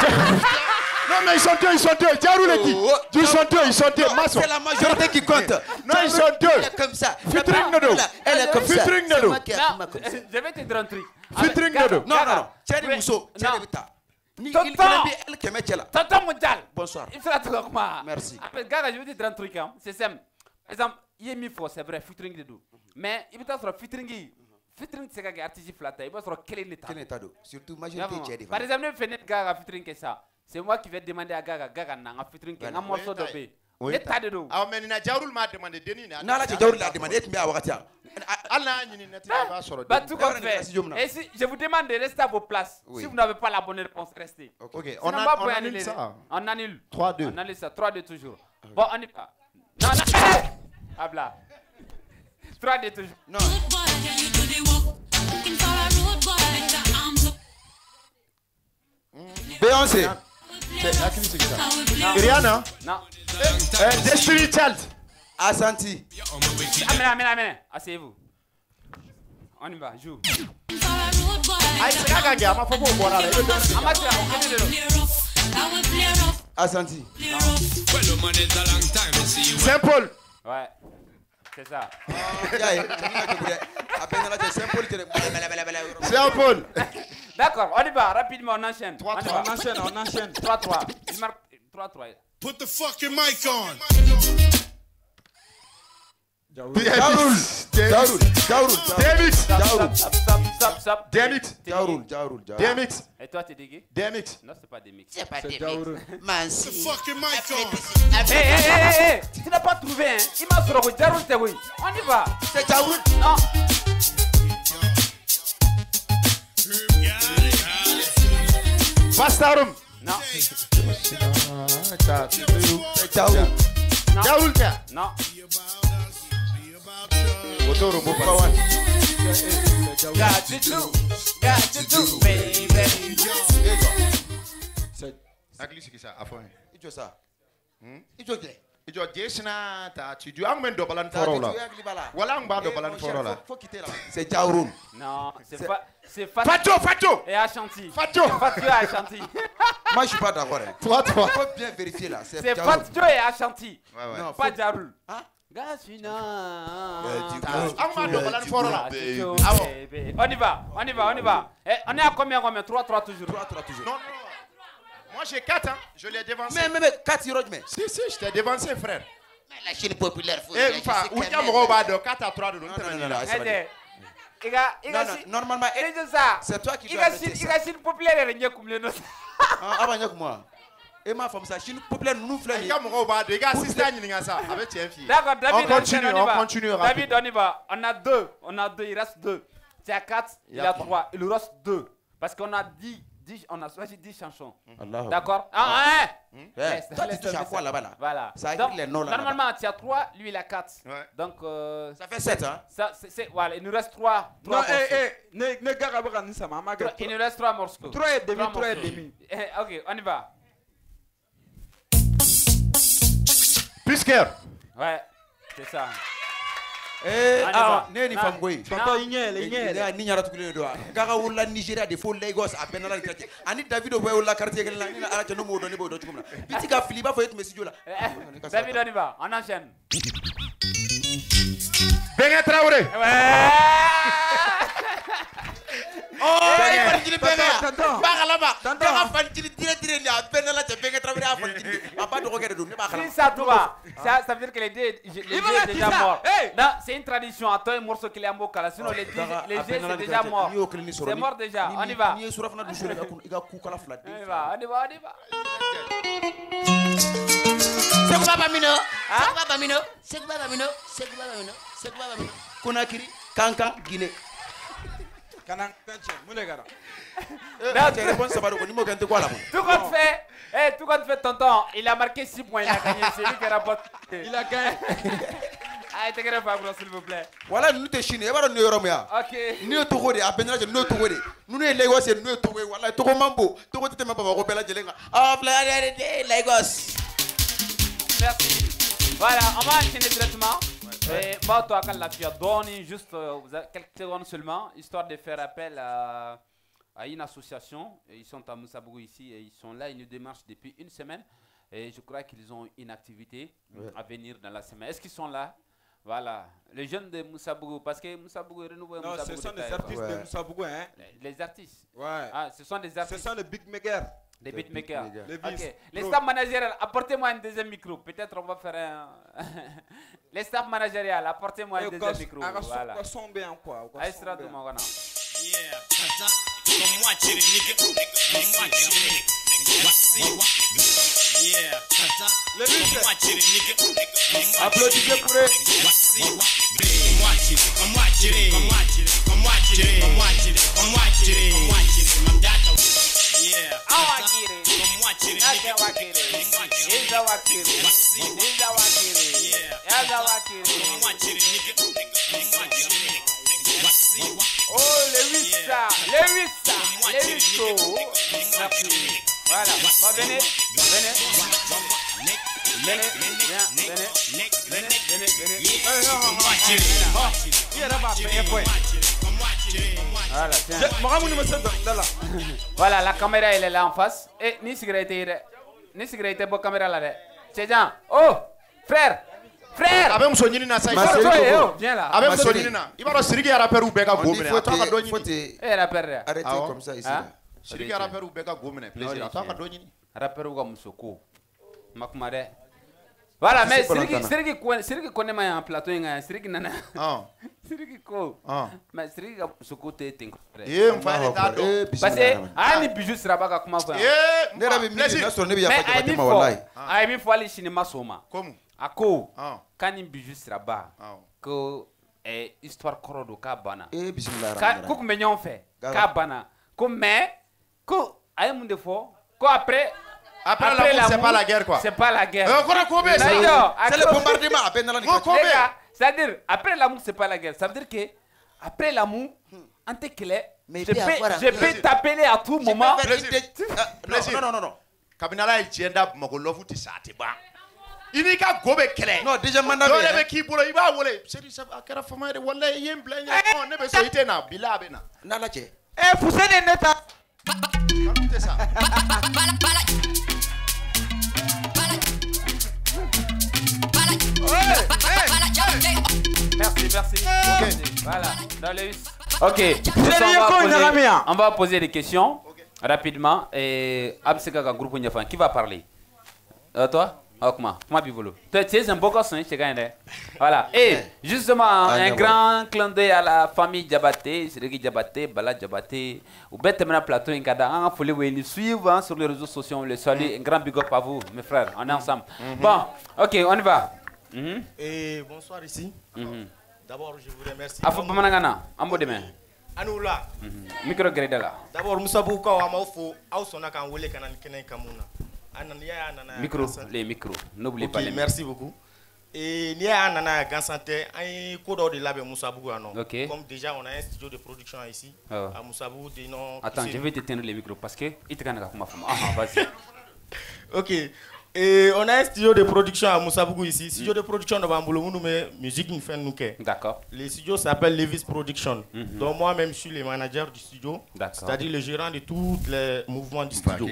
Non mais ils sont deux, ils sont deux. Jaoul est dit. Ils sont deux, ils sont deux. C'est la majorité qui compte. Non, ils sont deux. Elle est comme ça. Featuring Nodo. Elle est comme ça. Featuring Nodo. Je vais te dire un truc. Featuring Nodo. Non, non, non. Thierry Mousso. Thierry Vita. Tonton Mondial. Bonsoir. Il fait la truc comment? Merci. Après, gars, je vais te dire un truc. Hein. C'est simple. Par exemple, il y a mis faux, c'est vrai, featuring de deux. Mais il peut être featuring. Featuring, c'est un artiste flatter. Il va être quel est l'état? Quel état d'eau? Surtout, majorité Thierry. Par exemple, il fait un gars featuring que ça. C'est moi qui vais demander à Gaga, Gaga, un featuring qui est un morceau de B. L'état de l'eau. Ah, mais Jaoul m'a demandé de Denis. Non, là, Jaoul l'a demandé. Tu m'as dit, Allah, il n'est pas sur le bah, tout comme fait. Et si je vous demande de rester à vos places, si vous n'avez pas la bonne réponse, restez. Ok, on annule ça. On annule. trois deux. On annule ça. trois deux toujours. Bon, on y va. Non, non. Habla. trois deux toujours. Non. Beyoncé. Rihanna. Non. Destiny Child. Ashanti. Amena, amena, amena. Asseyez-vous. on y va, joue. Aïe, c'est pas gagné, ma faut boire là. Amateur, on connaît le Asante. Saint-Paul. Ouais, c'est ça. Saint-Paul. D'accord, on y va, rapidement, on enchaîne. trois trois. On enchaîne, on enchaîne. trois trois. Il marque trois trois. Put the fucking mic on. Jaoul. Jaoul. Jaoul. Demix. Jaoul. Stop, stop, stop, stop. Demix. Jaoul, Jaoul, Jaoul. Demix. Et toi, t'es dégué? Demix. Non, c'est pas des mix. C'est pas des Jaoul. Mansi. The fucking mic on. Hé, hé, hé, hé, tu n'as pas trouvé, hein? Il m'a sorti, Jaoul, t'es oui. On y va. C'est Jaoul. Non. Bastarum. Non. Jaoul. Non. Jaoul, tiens. Non. Otoro, Bopawan. Got to do, got to do, baby. Agli c'est ça, à fond. Il dit ça. Hmm? Il dit que. Il dit Jessina, ta tu dis, ang men do balan foro là. Voilà, ang ba do balan foro là. Faut quitter là. C'est Jaoul. Non, c'est pas, c'est Fat- Fato, Fato. et Ashanti. Fato. Fatou et Ashanti. Moi, je suis pas d'accord. trois trois. Il faut bien vérifier là. C'est Jaoul. Fatou et Ashanti. Ouais, ouais. Non, Pas Jaoul. Hein? Gashina. Ang ba do balan foro là. Ah bon. On y va, on y va, on y va. Eh, on est à combien, combien? trois trois toujours. trois trois toujours. Non, non. Moi j'ai quatre, hein. Je l'ai devancé. Mais, mais, mais, quatre euros, mais. Si, si, je t'ai devancé, frère. Mais la Chine populaire, faut Eh, enfin, où y a mon robot de quatre à trois de l'autre. Non, non, non, c'est pas Eh, il a, il a, Non, non, normalement, il a ça. c'est toi qui Il dois a arrêter il ça. a Chine populaire et il comme les nôtres. Ah, bah, que moi. Et ma femme, ça, Chine populaire, nous Il flânons. y a mon robot de gars, si c'est un ça, avec tes filles. D'accord, David, On continue, y on va. continue David, rapide. on y va. On a deux, on a deux, il reste deux. Tu as quatre, il a trois, il lui reste deux. Parce qu'on a dix, dix, on a choisi dix chansons. Allah. D'accord? Ah, hein? Eh, Laisse, toi, tu laisse, touches à laisse. quoi là-bas là? Voilà. Ça Donc, écrit les noms là. normalement, tu as trois, lui, il a quatre. Ouais. Donc, euh, Ça fait sept, hein? ça, c'est, c'est- voilà, il nous reste trois. trois Non, eh, morceaux. eh, ne, ne gars, pas ça, maman. Trois- Il nous reste trois morceaux. Trois et demi, trois et morceaux. demi. Eh, ok, on y va. Pisker. Ouais, c'est ça. Eh, On y ah, va. ne ni Non. fam goy. Tonton Ignel, Eh, Ignel. ne ni nyara tukule do. Gaga wula Nigeria de fo Lagos a benala ni quartier. Ani Davido boy wula quartier gel na ni ala tano mo do ni boy do tukumna. Biti ga filiba fo yetu studio là. Eh, eh, David, on y va. On enchaîne. Benga Traoré. Ouais. Oh, Benga. il faut dire benga. Tonton. Ba galaba. Tonton. Benga fan dire dire dire ni a benala te benga Traoré a fan dire. A pas de regarder do ni ba Si galaba. ça toi, ça, ça veut dire que les deux, les deux Il va est déjà dire ça. mort. Hey. Non, c'est une tradition. Attends un morceau qu'il est à Mokala. Sinon, les deux, les deux c'est déjà mort. C'est mort déjà. On y va. Ni sura fana du sura ga ga ku kala flat. On y va, on y va, on y va. C'est quoi Bamino? Hein? C'est quoi Bamino? C'est quoi Bamino? C'est quoi Bamino? C'est quoi Bamino? Conakry, Kankan, Guinée. Kanang, Tanché, Mounegara. Non, tu réponds ça va donc ni quoi là. Tout compte fait, eh, tout compte fait, tonton, il a marqué six points, il a gagné. C'est lui qui rapporte. Il a gagné. Ah, t'es grave, Fabio, s'il vous plaît. Voilà, nous te chine, et voilà nous yoromia. Ok. Nous te gode, à peine là, nous te gode. Nous ne Lagos, nous te gode. Voilà, to mambo, to gode te même pas repérer jelenga. Ah, Lagos. Merci. Voilà, on va enchaîner directement. Et bah, toi, quand la tu as donné juste euh, vous avez quelques secondes seulement, histoire de faire appel à, à une association. Et ils sont à Moussabougou ici et ils sont là, ils nous démarchent depuis une semaine. Et je crois qu'ils ont une activité Ouais. à venir dans la semaine. Est-ce qu'ils sont là? Voilà, les jeunes de Moussabougou, parce que Moussabougou est renouvelé. Non, ce sont des artistes de Moussabougou, hein? Les, les artistes. Ouais. Ah, ce sont des artistes. Ce sont les big makers. Les beatmakers. Les Ok. vis. Les Bro. staff managériales, apportez-moi un deuxième micro. Peut-être on va faire un. Les staff managériales, apportez-moi un Et deuxième gosse- micro. ah, gosse- Voilà. gosse son bien, quoi, gosse Aïe, son sera bien. tout mon gars. Yeah, come watch it, nigga. Come watch it, nigga. Yeah, come watch it, nigga. Applaudissez pour eux. Come watch it, come watch it, come watch it, come watch it, come watch it, come watch it, come watch it. I'm that. Yeah, Awakiri. come watch it, Nake nigga. wakiri. Iza wakiri. Iza wakiri. Yaza wakiri. Come watch it, nigga. Come watch it, nigga. Oh, les huit ça. Les huit ça. Les huit so. Merci. Voilà. Bon, venez. Venez. Venez. Viens. Venez. Venez. Venez. Venez. Come watch it, come watch it, Il y a là-bas, come watch it, come watch Voilà, tiens. Voilà, la caméra elle est là en face. Et ni cigarette, ni cigarette pour caméra là. C'est Jean. Oh, frère, frère. Avec son nina ça. Viens là. Avec son nina. Il va Sirigi à rappel ou Beka Gomene. Eh, rappel. Arrêtez comme ça ici. Sirigi à rappel ou Beka Gomene. Plaisir. Attends, à Doni. Rappel ou comme Soko. Makumare. Voilà, mais Sirigi, Sirigi, Sirigi connaît ma en plateau, Sirigi nana. Ah. Sirigi ko. Ah. Mais Sirigi Soko te ting. Eh, on va aller là. Parce que ah ni bijou sera pas comment faire. Eh, ne rabi mi na so ne bi ya mais fa ma wallahi. Ah, mi faut aller cinéma soma. Comme ako quand ni bijou sera ba. Que eh histoire korodo ka bana. Eh bismillah. Ka ko me nyon fait. Ka bana. Ko mais ko ay mun defo. Ko après Après, après l'amour, c'est pas la guerre quoi. C'est pas la guerre. Euh, c'est le bombardement. C'est-à-dire, après l'amour, c'est pas la guerre. Ça veut dire que après l'amour, en te clé, je peux, je peux t'appeler à tout moment. Non, non, non, non. Kabinala il tient d'ab Mogolofu Tissati ba. Il n'y a gobe clé. Non, déjà maintenant. Non, les qui pour il va voler. C'est dit ça à quelle femme de wala yem blanc. On ne peut pas ite na bila bena. Na la che. Eh, vous êtes des neta. Écoutez ça. Merci, merci. Okay. Voilà, dans les... Ok, on va, poser, on va poser des questions okay. rapidement. Et Abseka groupe Nyafan, qui va parler euh, Toi oh, comment Comment bivolo tu es un beau gosse, hein, voilà. Et justement, ah, un grand clin d'œil à la famille Diabaté, Sirigi Diabaté, Bala Diabaté. Ou bête maintenant plateau in Kada. Il faut les suivre sur les réseaux sociaux. On les salue. Un grand big up à vous, mes frères. On est ensemble. Mm-hmm. Bon, ok, on y va. Mm-hmm. Et bonsoir ici. Mm-hmm. D'abord, je vous remercie. Afo Bamanagana, Ambo demain. Anoula. Micro Gredala. D'abord, Moussa Bouka, Amafo, Ausona Kanwele Kanan Kenen Kamuna. Micro, les micros, n'oubliez okay, pas les merci beaucoup. Et il y a un grand santé, un code de l'Abbé Moussabou. Okay. Comme déjà on a un studio de production ici, oh. à Moussabou. Attends, je vais t'éteindre les micros parce que il te gagne comme ma femme. Ah, vas-y. Ok. Et on a un studio de production à Moussabou ici. Studio mm. de production de Bamboulou, nous met musique, nous fait nous. D'accord. Le studio s'appelle Levis Production. Mm-hmm. Donc moi-même, je suis le manager du studio. C'est-à-dire le gérant de tous les mouvements du studio.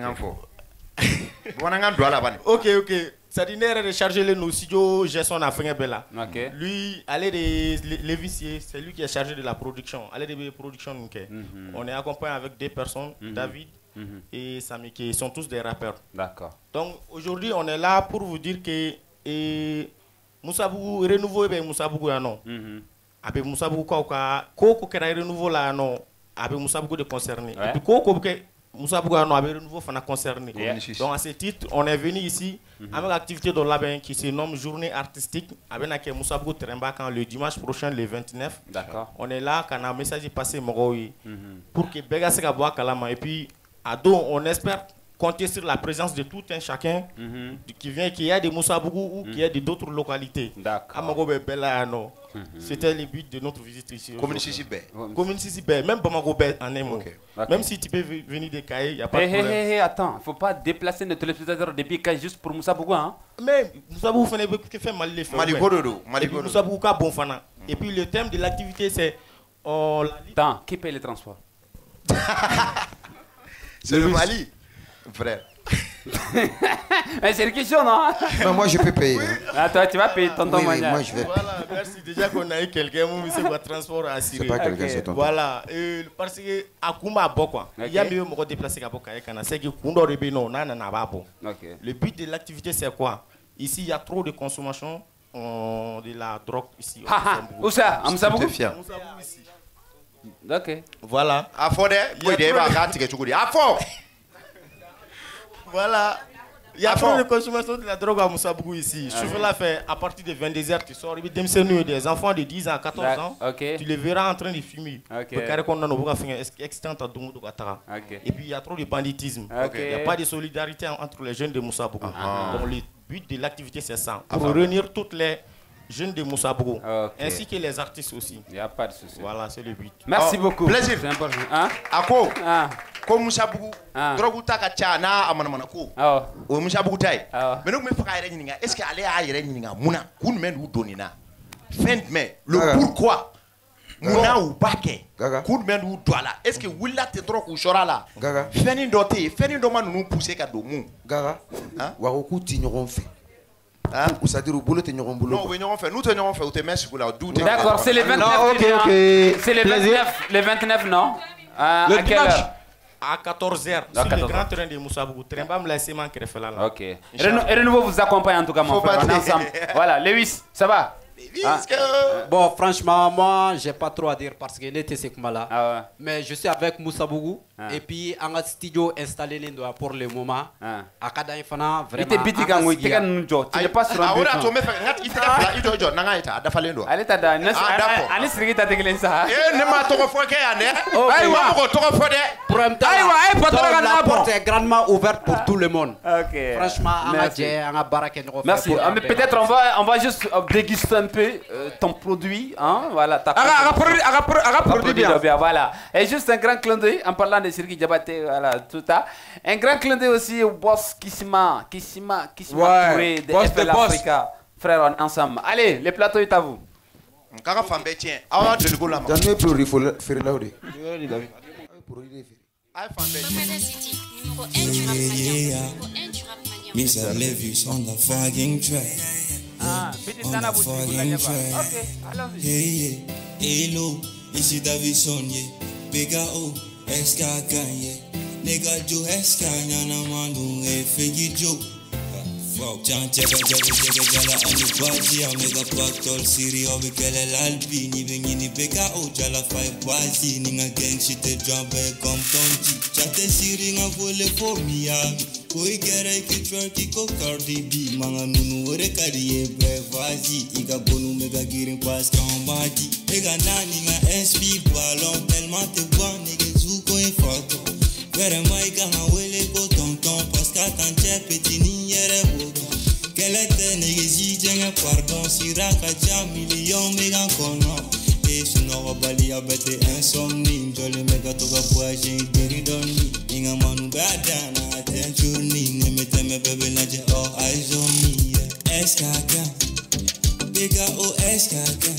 Ok, ok. C'est-à-dire de charger le nos studios Gerson Africain Bella. Okay. Lui, allez de l'évicier, c'est lui qui est chargé de la production. Allez de production. Mm-hmm. On est accompagné avec deux personnes, mm-hmm. David mm-hmm. et Sami, qui sont tous des rappeurs. D'accord. Donc aujourd'hui, on est là pour vous dire que et Moussabou renouveau et Moussabou non. Avec Moussabou quoi quoi quoi renouveau là non. Avec Moussabou de concerné. Et puis quoi quoi Moussa Bougano avait de nouveau concerné. Yeah. Donc à ce titre, on est venu ici mm-hmm. avec l'activité de l'Aben qui se nomme Journée artistique avec laquelle Moussa Bougou Trembakan le dimanche prochain, le vingt-neuf. D'accord. On est là quand un message est passé Moroui mm-hmm. pour que Bega se boit Kalama. Et puis à dos, on espère compter sur la présence de tout un chacun mm-hmm. qui vient, qui est de Moussa Bougou ou mm-hmm. qui est d'autres localités. D'accord. Mm-hmm. C'était le but de notre visite ici. Commune Sissibé. Commune Sissibé, même Bamako en un mot. Okay. Okay. Même si tu peux venir de Kaye, il n'y a pas hey, de problème. Hey, hey, attends, il ne faut pas déplacer nos téléspectateurs depuis Kaye juste pour Moussa Bougou. Hein? Mais Moussa Bougou fait mal les faire. Maligodo. Moussa Bougou a bon fana. Et puis le thème de l'activité, c'est. Oh, attends, qui paye les transports? C'est le Mali, frère. Mais c'est une question, non? Non, moi je peux payer. Oui. Ah, toi, tu vas payer ton oui, oui, moi je vais. Voilà, merci. Déjà qu'on a eu quelqu'un, mais c'est quoi transport à assurer. C'est pas quelqu'un, okay. C'est ton. Voilà, et parce que à Koumba Bokwa, il y a mieux me déplacer à Boka. C'est que Koundo Rebeno, non, non, non, le but de l'activité, c'est quoi? Ici, il y a trop de consommation euh, de la drogue ici. Où ça? À Moussabou ici. Ok. Voilà. À Fode, il y a trop de Voilà. Il y a trop de consommation de la drogue à Moussabou ici. Je vais la faire à partir de vingt-deux heures. Tu sors, des enfants de dix ans à quatorze ans. Okay. Tu les verras en train de fumer. Okay. Et puis il y a trop de banditisme. Okay. Il n'y a pas de solidarité entre les jeunes de Moussabou. Uh-huh. Donc le but de l'activité c'est ça. Pour uh-huh. réunir toutes les jeunes de Moussabou. Okay. Ainsi que les artistes aussi. Il n'y a pas de souci. Voilà, c'est le but. Merci oh, beaucoup. Plaisir. C'est important. Hein? À quoi? Ah. Comme Moussabou, drogue taka chana amanamako. Ah. O Moussabou tay. Ah. Mais nous me fera yéreninga. Est-ce qu'elle est à yéreninga? Mouna, kun men ou donina. Fin mais le pourquoi Muna ou Bake. Coup de main ou Douala. Est-ce que Willa te trop ou Chora là? Feni doté, Feni doma nous pousser qu'à domou. Gaga. Waroku tigneron fait. Hein? Ou ça dit au boulot te tigneron boulot. Non, oui, on fait. Nous tenions fait. Ou te mets sur la doute. D'accord, c'est les vingt-neuf. C'est les vingt-neuf. Les vingt-neuf, non? À quelle heure? À quatorze heures, sur le grand train de Moussabougou. Train va me laisser manquer là. Ok. Et Renouveau vous accompagne en tout cas, mon frère. On est ensemble. Voilà, Lewis, ça va? Ah. Bon, franchement, moi, j'ai pas trop à dire parce qu'il était ce là. Ah ouais. Mais je suis avec Moussa Bougou. Ah. Et puis, on a un studio installé pour le moment. Ah. À Kadaïfana, vraiment. Il était petit quand il était un jour. Tu n'es pas sur un but. Ah, tu me fais un petit peu de temps. Il doit nanga ita. Dafalendo. Allez, t'as da. Allez, c'est qui t'a déclenché ça. Eh, ne m'a trop fois qu'il y a né. Aïwa, mon trop fois de. Aïwa, eh, pas trop la porte est grandement ouverte pour tout le monde. Ok. Franchement, on a dit, on a baraqué. Merci. Mais peut-être on va, on va juste déguster un peu ton produit, hein, voilà. Ta produit bien. Voilà. Et juste un grand clin d'œil en parlant de Sirki Diabaté, voilà, tout ça. Un grand clin d'œil aussi au boss Kissima, Kissima, Kissima Touré de F L Africa. Frère, on est ensemble. Allez, le plateau est à vous. Kaka Fambe, tiens. Ah, je le go là. Donne-moi pour il faut faire là où il Miss I love you on the fucking track. Ah, on the fucking track. Okay, I love you. Hey, yeah. Hello, ici Davison, yeah. Bega O, Eska Kanye. Nigga Joe Eska, Yana Mandu, e Figgy Joe. Fuck, Chan Chega Jaga Jaga Jala, and the Baji, I make a pack tall Siri, or we get a lalbi, even in the Bega O, Jala Five Baji, Ninga Gang shit, a jump back, come tonji. Chate Siri, I will for me, Koi kere ki twerky ko Cardi B. Manga nunu ore kariye brevazi. Iga bonu mega girin pas kambadi. Ega nani nga S P ballon. Tellement te bon nige zuko e foto. Vere maika nga wele ko tonton. Paska tanche peti ni yere boga. Kelete nige zije nga pardon. Siraka ja million mega kono. E suno bali abete insomni. Jole mega toga poaje deri doni. Inga manu badana. Attention, me tell me baby, not your all eyes on me. Eskaka, bigger oh Eskaka,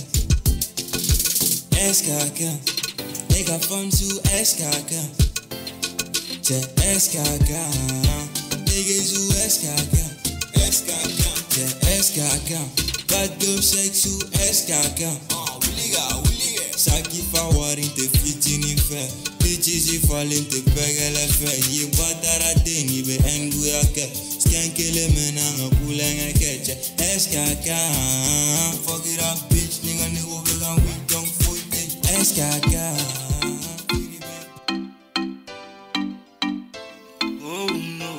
Eskaka, nigga fun to Eskaka, te Eskaka, niggas who Eskaka, Eskaka, te Eskaka, bad girl sex to Eskaka. Oh, williga, williga, Saki forward in the fitting in fair. Bitches if falling to peg a fair. You batara ding, you be angry again. Skankele mena, a pull and a catch. Eskaka, fuck it up, bitch, nigga, nigga, we gon' we don't fool it. Eskaka. Oh no,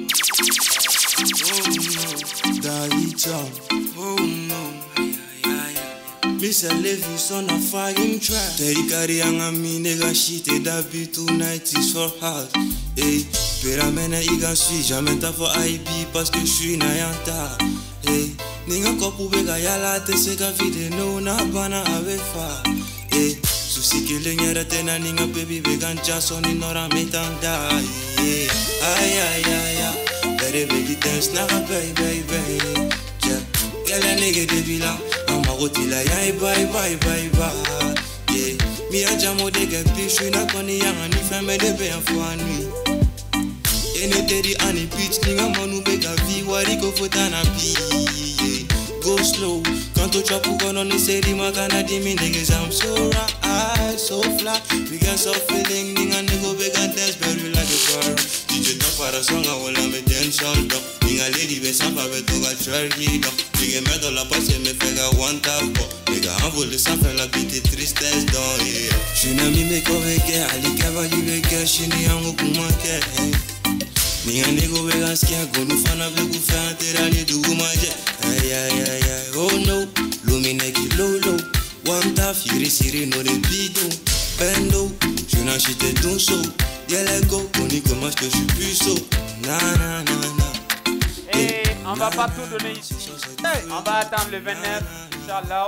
oh no, Daddy John, oh no. Miss I live you on a fucking track. They carry on a me nigga shit. That be tonight is for house. Hey, pero mena igan suis jamais ta for I B parce que je suis nayanta. Hey, nigga kopu bega yala te seka vide no na bana ave fa. Hey, susi kile nyera tena nigga baby vegan jason in ora metanda. Yeah, ay ay ay ay. Better baby dance now, baby baby. Yeah, get a nigga de villa. Rotila yai bye bye bye bye. Yeah, mi a jamo de get bitch. We not gonna young and if I'm a debe and for a nuit. Any daddy and a bitch. Ninga manu bega vi. Wari go for tana pi. Go slow. Can't touch up who gonna ni say di magana di mi niggas. I'm so right, so fly. We got so feeling. Ninga nigga bega dance berry like a car. D J top para song I will have a dance all up. Ninga lady be sampa be to ga cherry dog. Nigga me do la passe me fega one tap. Nigga envole ça fait la petite tristesse dans yeah. J'suis ami me correct ali cavalier le gars chini en kuma ke. Ninga nigga bega skia go nu fana be ku fa terali du maje. Ay ay ay ay oh no. Lumine ki low low. One tap yiri siri no de bido. Bendo. Je n'achète ton saut. Yeah let go. On y commence que j'suis plus saut. Na na na na. Et on va pas tout donner ici. On va attendre le vingt-neuf, Inch'Allah.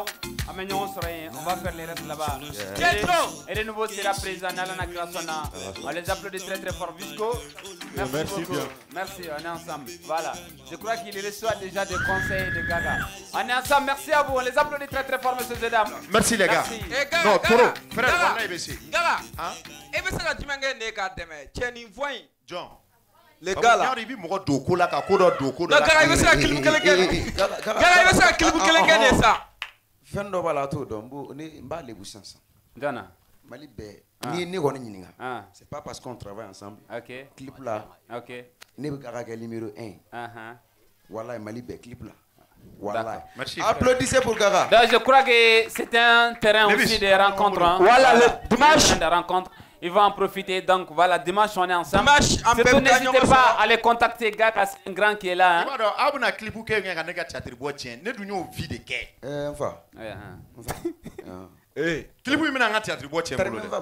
On va faire les restes là-bas. Et de nouveau, c'est la présence Nalana Krasona. On les applaudit très très fort. Visco, merci, merci beaucoup. Bien. Merci, on est ensemble. Voilà. Je crois qu'il reçoit déjà des conseils de Gaga. On est ensemble, merci à vous. On les applaudit très très fort, messieurs et dames. Merci les gars. Merci. Eh, Gaga, non, Toro, frère, voilà, il est Gaga, et vous savez, tu m'as gagné, Tiens, John. Les gars là. Il va doko là, kakodo doko. Non, Gaga, il va se faire clip kele kele. Gaga, il va se faire clip kele kele ça. Fendo bala to dombo ni mba le busansa. Ghana. Mali be. Ni ni goni nyinga. Ah. C'est pas parce qu'on travaille ensemble. OK. Clip là. OK. Ni be Gaga numéro un. Ah ah. Wallahi Mali be clip là. Wallahi. Merci. Applaudissez pour Gaga. Donc je crois que c'est un terrain aussi de rencontres. Hein. Voilà le dimanche de rencontre. Ils vont en profiter. Donc voilà, dimanche on est ensemble. Dimanche, en surtout n'hésitez pas à les contacter, gars, c'est un grand qui est là. Hein. Ah, na clip que nga nga théâtre boitien. Ne dunyo vide ke. Eh, enfin. Ouais. Enfin. Eh, clip où nga théâtre boitien.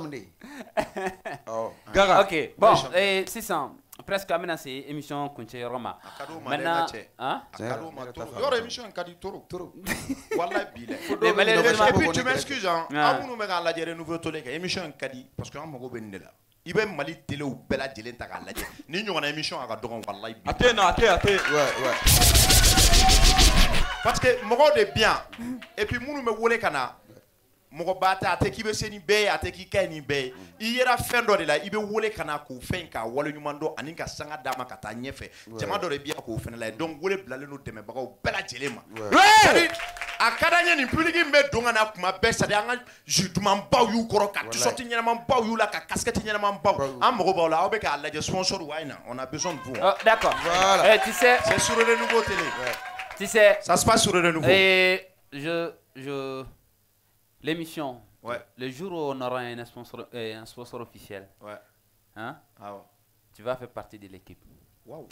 Oh. Gaga. OK. Bon, et six cents. Presque à maintenant c'est émission Kunche Roma. Maintenant, hein? Yoro émission Kadi Toro. Toro. Wallahi bilay. Et puis tu m'excuses hein. Amuno me ga la jere nouveau tolé émission Kadi parce que amago beninde la. Ibe Mali télé ou bela jelen ta ga la jere. Ni ñona émission aga dogon wallahi. Até non, até até. Ouais, ouais. Parce que mogo de bien. Et puis munu me wolé kana. Mogo bata ate ki be seni be ate ki kay ni be I yera fen do de la ibe wole kana ko fen ka wale nyumando ani ka sanga dama ka ta nyefe jama do de bia ko fen la donc wole blale no deme bagaw bela jelema c'est akada nya ni public me donga na kuma be ça de anga juduman baw yu koro ka sorti nyana man baw yu la ka casquette nyana man baw am mogo baw la obe ka la sponsor wayna on a besoin de vous oh, d'accord voilà. Eh, tu sais c'est sur le nouveau télé ouais. Tu sais ça se passe sur le nouveau et je je l'émission, ouais. Le jour où on aura un sponsor, euh, un sponsor officiel, ouais. Hein? Ah ouais. Tu vas faire partie de l'équipe. Waouh.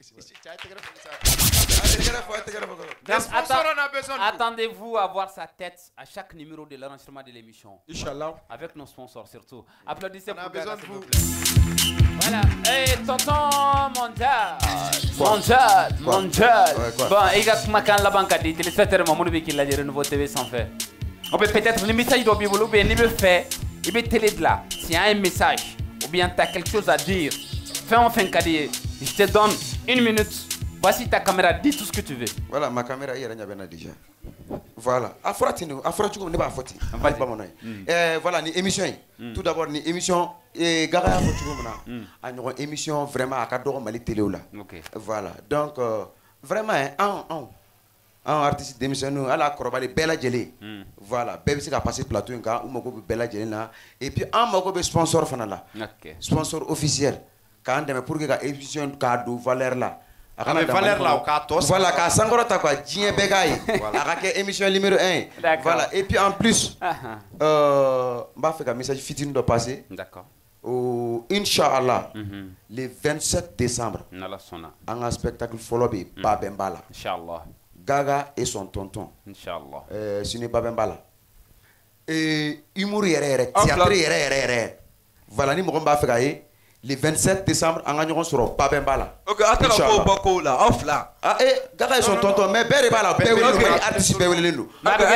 Attendez-vous à voir sa tête à chaque numéro de l'enregistrement de l'émission. Inch'Allah. Avec nos sponsors surtout. Applaudissez on a pour besoin de vous. Voilà. Et tonton mondial. Mondial. Mondial. Bon, il y a Makan la banque des téléspectateurs, Mamoudou qui l'a dit Renouveau T V sans faire. On peut peut-être le message doit bien ou bien il me fait, il me télé de là. S'il y a un message ou bien tu as quelque chose à dire, fais enfin cadeau. Je te donne une minute. Voici ta caméra, dis tout ce que tu veux. Voilà, ma caméra hier elle a déjà. Voilà. Afrati nous, afrati nous n'est pas afrati. Pas mon Eh voilà, ni émission. Tout d'abord ni émission et Gaga afrati nous na. Une émission vraiment à cadre Mali télé là. OK. Voilà. Donc euh, vraiment un un un artiste démissionnaire à la corobale bella gelé voilà bébé c'est qu'à passer plateau un gars ou moko bella gelé là et puis un moko be sponsor fana là OK sponsor officiel quand dem pour que la émission cadeau valeur là avec valeur là au quatorze voilà ka sangoro ta quoi dien begay voilà ka émission numéro un voilà et puis en plus euh m'a fait un message fitine de passer d'accord au Inch'Allah le vingt-sept décembre on a un spectacle follow be Babembala Inch'Allah Gaga et son tonton. Inch'Allah. Euh, ce n'est pas Bembala. Et humour yere théâtre yere yere. Voilà ni mo ba fa le vingt-sept décembre en gagnant sur Babembala. OK, attends ko bako là, off là. Ah eh Gaga et son tonton mais bere bala be wele artiste be wele lu.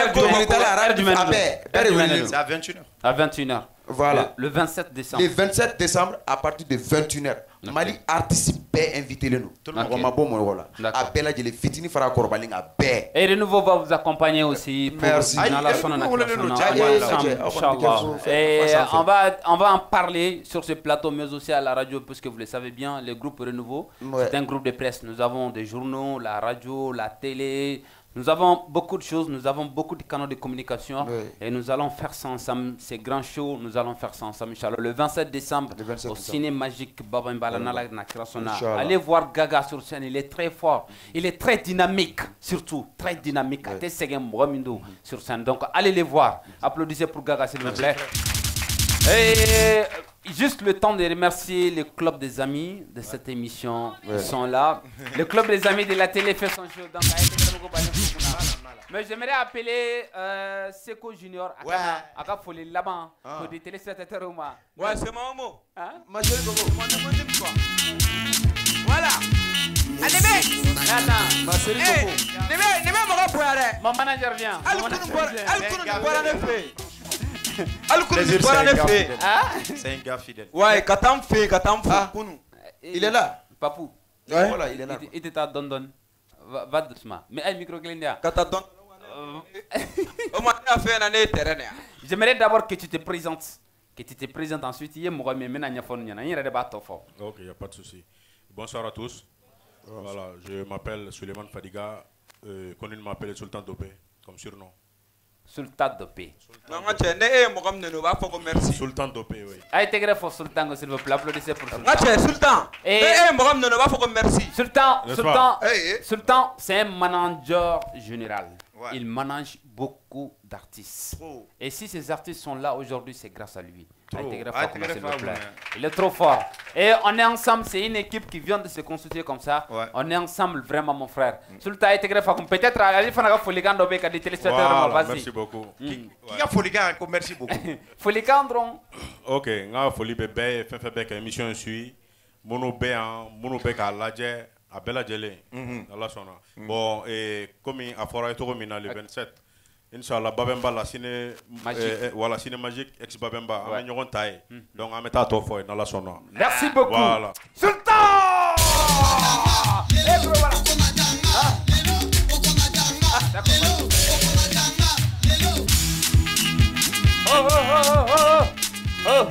C'est à vingt et une heures. À vingt et une heures. Voilà. Le, le vingt-sept décembre. Le vingt-sept décembre à partir de vingt et une heures. Okay. Mali artiste bé invité les nous. Tout le monde m'a bon moi là. À Bella de les fitini fara korbaling à bé. Et Renouveau va vous accompagner aussi pour merci. Dans la zone Inchallah. Et on va on va en parler sur ce plateau mais aussi à la radio puisque vous le savez bien le groupe Renouveau ouais. C'est un groupe de presse. Nous avons des journaux, la radio, la télé. Nous avons beaucoup de choses, nous avons beaucoup de canaux de communication oui. Et nous allons faire ça ensemble, ces grands shows, nous allons faire ça ensemble, Inch'Allah. Le vingt-sept décembre, au décembre. Ciné Magique Baba Mbalana oui. Na Krasona. Allez voir Gaga sur scène, il est très fort, il est très dynamique, surtout, très dynamique. Oui. Sur scène. Donc allez les voir, applaudissez pour Gaga s'il vous plaît. Et juste le temps de remercier le club des amis de cette émission. Ouais. Ils sont là. Le club des amis de la télé fait son show. Donc, mais j'aimerais appeler euh, Seko Junior à ouais. Folie là-bas ah. Pour des téléspectateurs ou moi. Ouais, c'est mon mot. Hein? Voilà. Allez, mec. Attends. Hey, ne me Mon manager vient. Mon manager vient. C'est un gars fidèle. Ouais, Katam fait, Katam fait. Il est là. Papou. Voilà, il est là. Il était à Don Don. Va doucement. Mais un micro Glindia. Kata Don. J'aimerais d'abord que tu te présentes. Que tu te présentes ensuite. Il y a mon ami Menanyafon. Il y a un débat. Ok, il n'y a pas de souci. Bonsoir à tous. Voilà, je m'appelle Suleiman Fadiga. Euh, connu m'appelle Sultan Dopé comme surnom. Sultan Dopé. Sultan Dopé, oui. Intégré pour Sultan, s'il vous plaît. Applaudissez pour Sultan. Sultan. Et Sultan, Sultan, Sultan, c'est un manager général. Ouais. Il manage beaucoup d'artistes. Trop. Et si ces artistes sont là aujourd'hui, c'est grâce à lui. Intégré fort, s'il vous plaît. Il est trop fort. Et on est ensemble, c'est une équipe qui vient de se constituer comme ça. Ouais. On est ensemble vraiment, mon frère. Mm. Sultan Intégré fort. Peut-être il faut que Foligan dobe des téléspectateurs. Voilà, merci beaucoup. Qui a Foligan? Merci beaucoup. Foligan dron. Ok, nga Foli bébé, fait fait bec émission suit. Mono bé en, mono bec à l'adje. À Bella Djele, Allah sona. Bon, et comme à Fora et Toromina le vingt-sept, Inch'Allah, Babemba, la ciné, voilà, ciné magique, ex Babemba, on est en taille. Donc, on met à toi, Allah sona. Merci beaucoup. Voilà. Sultan! Oh, oh, oh, oh, oh.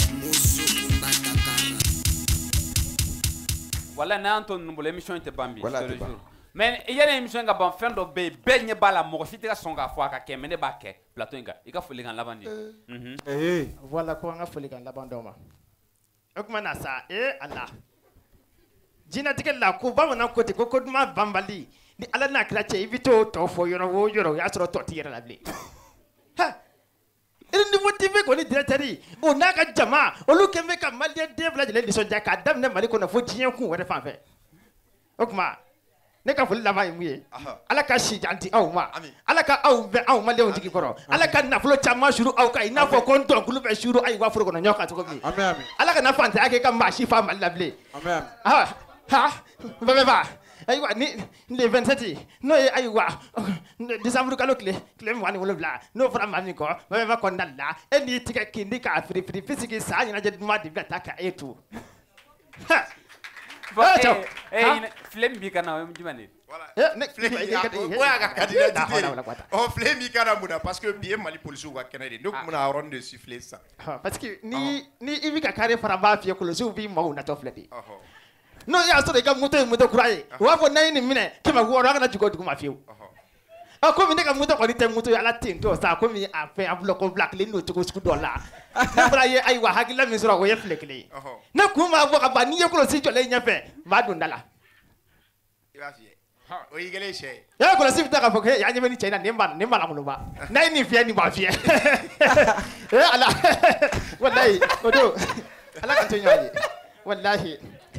Voilà, l'émission était bambi. Voilà, mais il y a une émission qui a fait de baigner bala morphite à son gars fois qu'à mener baquet plateau il a fallu qu'on l'abandonne. Voilà quoi on a fallu qu'on l'abandonne. Okmana ça eh Allah. Jina tiket la ko ba wana côté ko ko ma bambali ni ala na krache evito to fo yoro wo yoro ya soro to tire la bli. Ha. Il ni motivé ko ni directeur o na ka jama o lu kembe ka malien devla de l'édition jaka dam ne mali ko na fo tien ku wala fa fe. Okma ne ka fuli lama yimuye ala ka si janti aw ma ala ka aw be aw ma leon digi koro ala ka na fulo chama shuru aw ka ina fo kon don kulu be shuru ay wa furo ko na nyoka to ko mi amen amen ala ka na fanta ake ka ma shi fa mal lable amen ha ha ba ba ba ay wa ni le vingt-sept no ay wa décembre ka lo clé clé mo wani wolo bla no fra ma ni ko ba ba ko ndalla e ni tika kindi ka fri fri fisiki sa ni na je ma di beta ka etu ha. Eh, flemme bi kana mjimani. Voilà. Flemme bi kana. Oh, flemme bi kana muda parce que bien mali police wa kenede. Donc muna ronde de siffler ça. Parce que ni ni ibi ka kare fara ba fi ko lo su bi mo na to fledi. No ya so de ka moto moto kurai. Wa fo nai ni mine ke ma wo ra na jugo du ma fi. Ah, comme il est comme on était monté à la tête, ça comme il a fait un bloc black, les notes au sous dollar. Nabraye aywa hakila misra wo yeflekle. Na kuma bo abani yekolo si jole nyafe, ma dundala. Iba fi. Ha, o yigele she. Ya ko si fita ka foke ya nyebe ni china nemba nemba la muluba. Na ni fi ni ba fi. Eh ala. Wallahi, odo. Ala ka tonyo aje. Wallahi.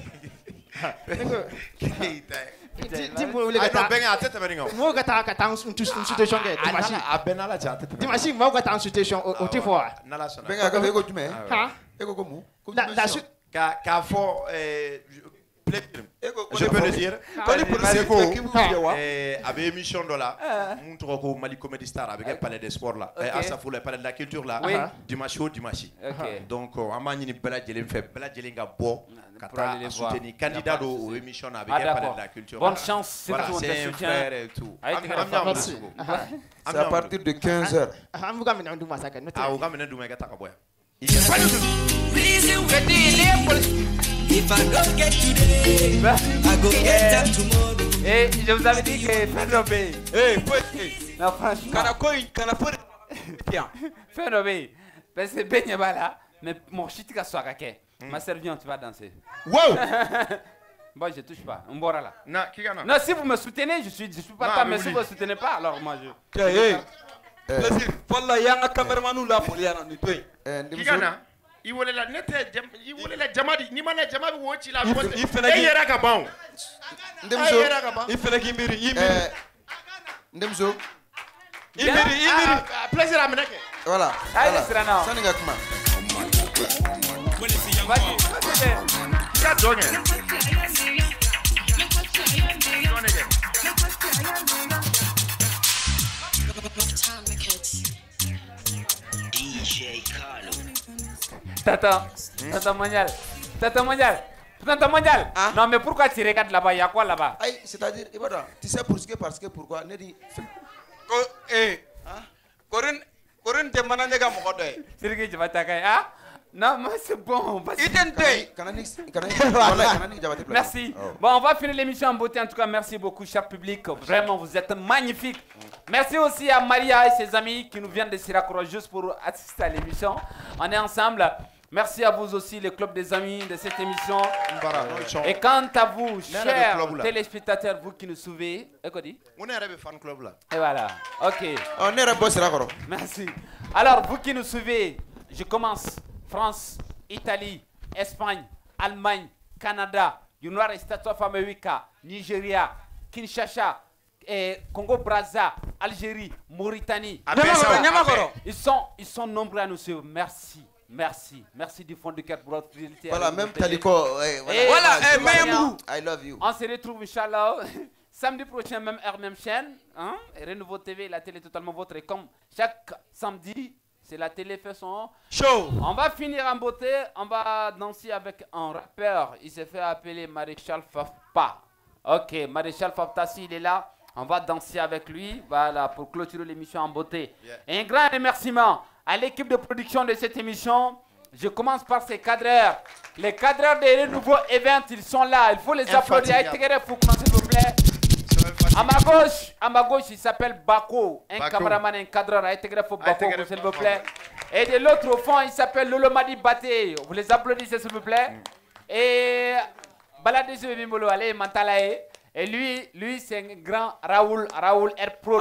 Mo ka ta ka ta situation ke dimashi abena la jate dimashi mo ka ta situation au tifo benga ka ego tume ha ego ko mu la la ka ka fo eh je peux le dire quand pour c'est quoi eh avec émission de là montre ko Mali Comedy Star avec palais des sports là et à ça faut le palais de la culture là dimanche au dimanche donc amani ni bela jeli fait bela jeli nga bo kata soutenir candidat aux émissions avec palais de la culture. Bonne chance, c'est tout un frère et tout. C'est à partir de quinze heures. Ah vous gamena nduma saka note. Ah vous gamena nduma ka takaboya. If I don't get today, I go get them tomorrow. Eh, je vous avais dit que Fenobé. Eh, faut. Non, franchement. Kana koi, kana pour. Tiens. Fenobé. Parce que Ben Yabala, mais mon shit ka soa kake. Ma sœur vient, tu vas danser. Wow. Bon, je touche pas. On boira là. Non, qui gagne? Non, si vous me soutenez, je suis, je suis pas là, mais si vous me soutenez pas, alors moi je. Eh, eh. Plaisir. Voilà, yanga cameraman là pour yana ni toi. Qui gagne? Il voulait la nette, il voulait la jamadi, ni mana jamadi wochi la bonne. Il fait la guerre à Gabon. Ndemzo. Il fait la guimiri, yimiri. Ndemzo. Yimiri, yimiri. Plaisir à meneke. Voilà. Allez, c'est là non. Saninga kuma. Ya donne. Tata, Tata Mondial. Tata Mondial. Tata Mondial. Ah? Non, mais pourquoi tu regardes là-bas? Il y a quoi là-bas? C'est-à-dire, tu sais pour ce que, parce que, pourquoi? Eh, Corinne, Corinne, t'es maintenant négà mon côté. C'est ce que tu vas t'accueillir. Ah? Non, mais c'est bon. Merci. Bon, on va finir l'émission en beauté. En tout cas, merci beaucoup, cher public. Vraiment, vous êtes magnifiques. Merci aussi à Maria et ses amis qui nous viennent de Sirakoura juste pour assister à l'émission. On est ensemble. Merci à vous aussi, le club des amis de cette émission. Et quant à vous, chers téléspectateurs, vous qui nous suivez, on est un fan club là. Et voilà. Ok. On est un boss Sirakoura. Merci. Alors, vous qui nous suivez, je commence. France, Italie, Espagne, Allemagne, Canada, United States of America, Nigeria, Kinshasa, et Congo-Brazza, Algérie, Mauritanie. Ils sont, ils sont nombreux à nous suivre. Merci, merci, merci du fond du cœur pour votre fidélité. Voilà, même Taliko. Voilà, I love you. On se retrouve, Inch'Allah, samedi prochain, même heure, même chaîne. Hein? Renouveau T V, la télé totalement vôtre. Et comme chaque samedi, c'est la télé fait son show. On va finir en beauté. On va danser avec un rappeur. Il s'est fait appeler Maréchal Fafpa. Ok, Maréchal Fafta, s'il est là, on va danser avec lui. Voilà, pour clôturer l'émission en beauté. Yeah. Et un grand remerciement à l'équipe de production de cette émission. Je commence par ces cadreurs. Les cadreurs des nouveaux events, ils sont là. Il faut les applaudir. Faut commencer, s'il vous plaît. À ma gauche, à ma gauche, il s'appelle Bako, un Bako. Cameraman, un cadreur, à intégrer pour Bako, s'il vous plaît. Et de l'autre au fond, il s'appelle Lolomadi Baté. Vous les applaudissez, s'il vous plaît. Mm. Et Baladé Bimolo, allez, Mantalae. Et lui, lui c'est un grand Raoul, Raoul Air Pro.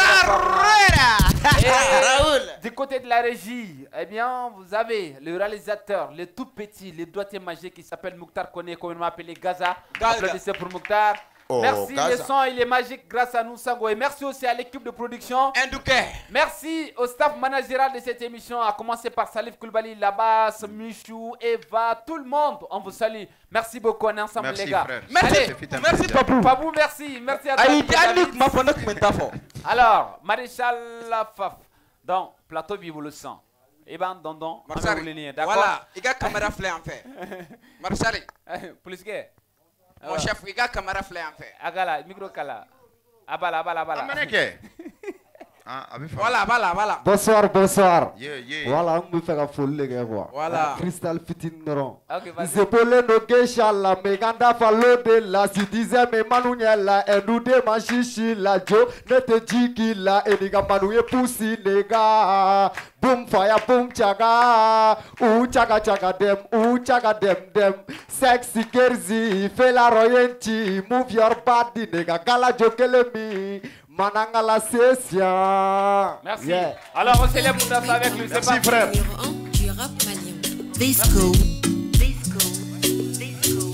Raoul. Du côté de la régie, eh bien, vous avez le réalisateur, le tout petit, le doigté magique qui s'appelle Mouktar Kone, communément appelé Gaza. Gaza. Applaudissez pour Mouktar. Oh, merci, Gaza. Le son il est magique grâce à nous, Sango. Et merci aussi à l'équipe de production. Merci au staff managérial de cette émission, à commencer par Salif Koulibaly, Labas, Michou, Eva, tout le monde. On vous salue. Merci beaucoup, on est ensemble, merci, les gars. Frère. Merci, allez, merci Papou. Papou, merci. Merci à toi. Alors, Maréchal Lafaf, donc, plateau Vive le sang. Et ben, Dondon, d'accord. Voilà, il y a caméra flé en fait. Maréchal. Plus que. Mon chef, il y a caméra flé en fait. Agala, micro kala. Abala, abala, abala. Ah, voilà, voilà, voilà. Bonsoir, bonsoir. Yeah, yeah. Voilà, on me fait la folie, les gars. Voilà. Cristal Fitin Noron. Ok, vas-y. Zepole no geisha la meganda falo de la si disait me manounya la et nous de machichi la jo ne te jiki la et diga manouye poussi les gars. Boom fire boom chaga. Ou chaga chaga dem, ou chaga dem dem. Sexy kerzi, fais la royalty, move your body, nigga. Gala jokele mi. Manangala Sessia. Merci. Yeah. Alors on célèbre tout ça avec lui. Merci pas frère. Du rap malien. Disco. Disco. Disco.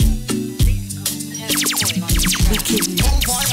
Disco.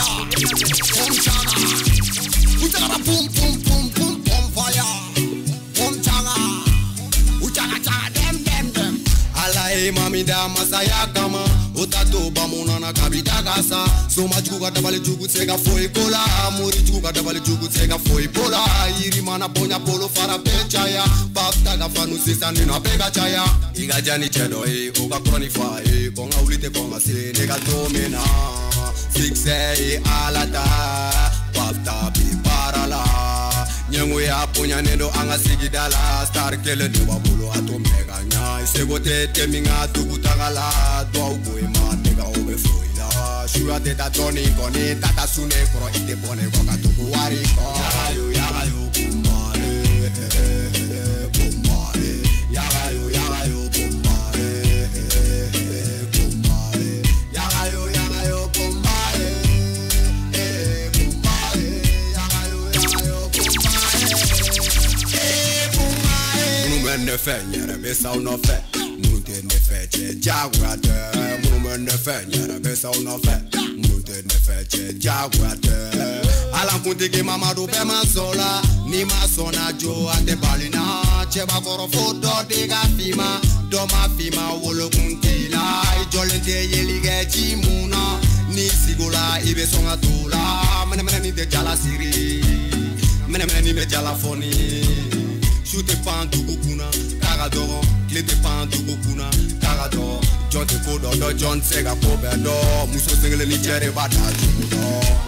Boom boom boom boom boom fire. Boom changa. Uchaga chaga dem dem dem. Alai mami da masaya kama. Otato bamuna na kabita kasa. So much kuga tabale jugu tsega foi kola. Muri kuga tabale jugu tsega foi pola. Iri mana ponya polo fara pechaya. Bafta ga fanu sisa nina pega chaya. Iga jani chedo e oga kroni fa e konga ulite konga se nega domina. Fixe e alata. Bafta bi parala. Nyengu ya ponya nendo anga sigidala. Star kele ne wabulo ato mega nya. Sego te teminga tukutangala. Dwa uko ma tega obe foila. Shua te ta toni koni tata sune koro ite bone koka tuku wari ko. Yagayo yagayo kumbare, kumbare. Yagayo yagayo kumbare, kumbare. Yagayo yagayo kumbare, kumbare. Yagayo yagayo kumbare, kumbare. Munu ne fe nyere be sa no fe. Ne fait jaguate, moume ne fait nyere besa uno fe, mute ne fait jaguate. Ala kunti ki mama do pe masola, ni masona jo ate balina, cheba koro foto diga fima, do ma fima wolo kunti la, ijolente yelige chimuna, ni sigula ibe songa tula, mene mene ni de jala siri, mene mene ni de jala foni, shute pan tu kuna. Taradoro, clé de pan du Bukuna, Taradoro, John de Kodo, John Sega Kobedo, Musso Single Nigeria Bata,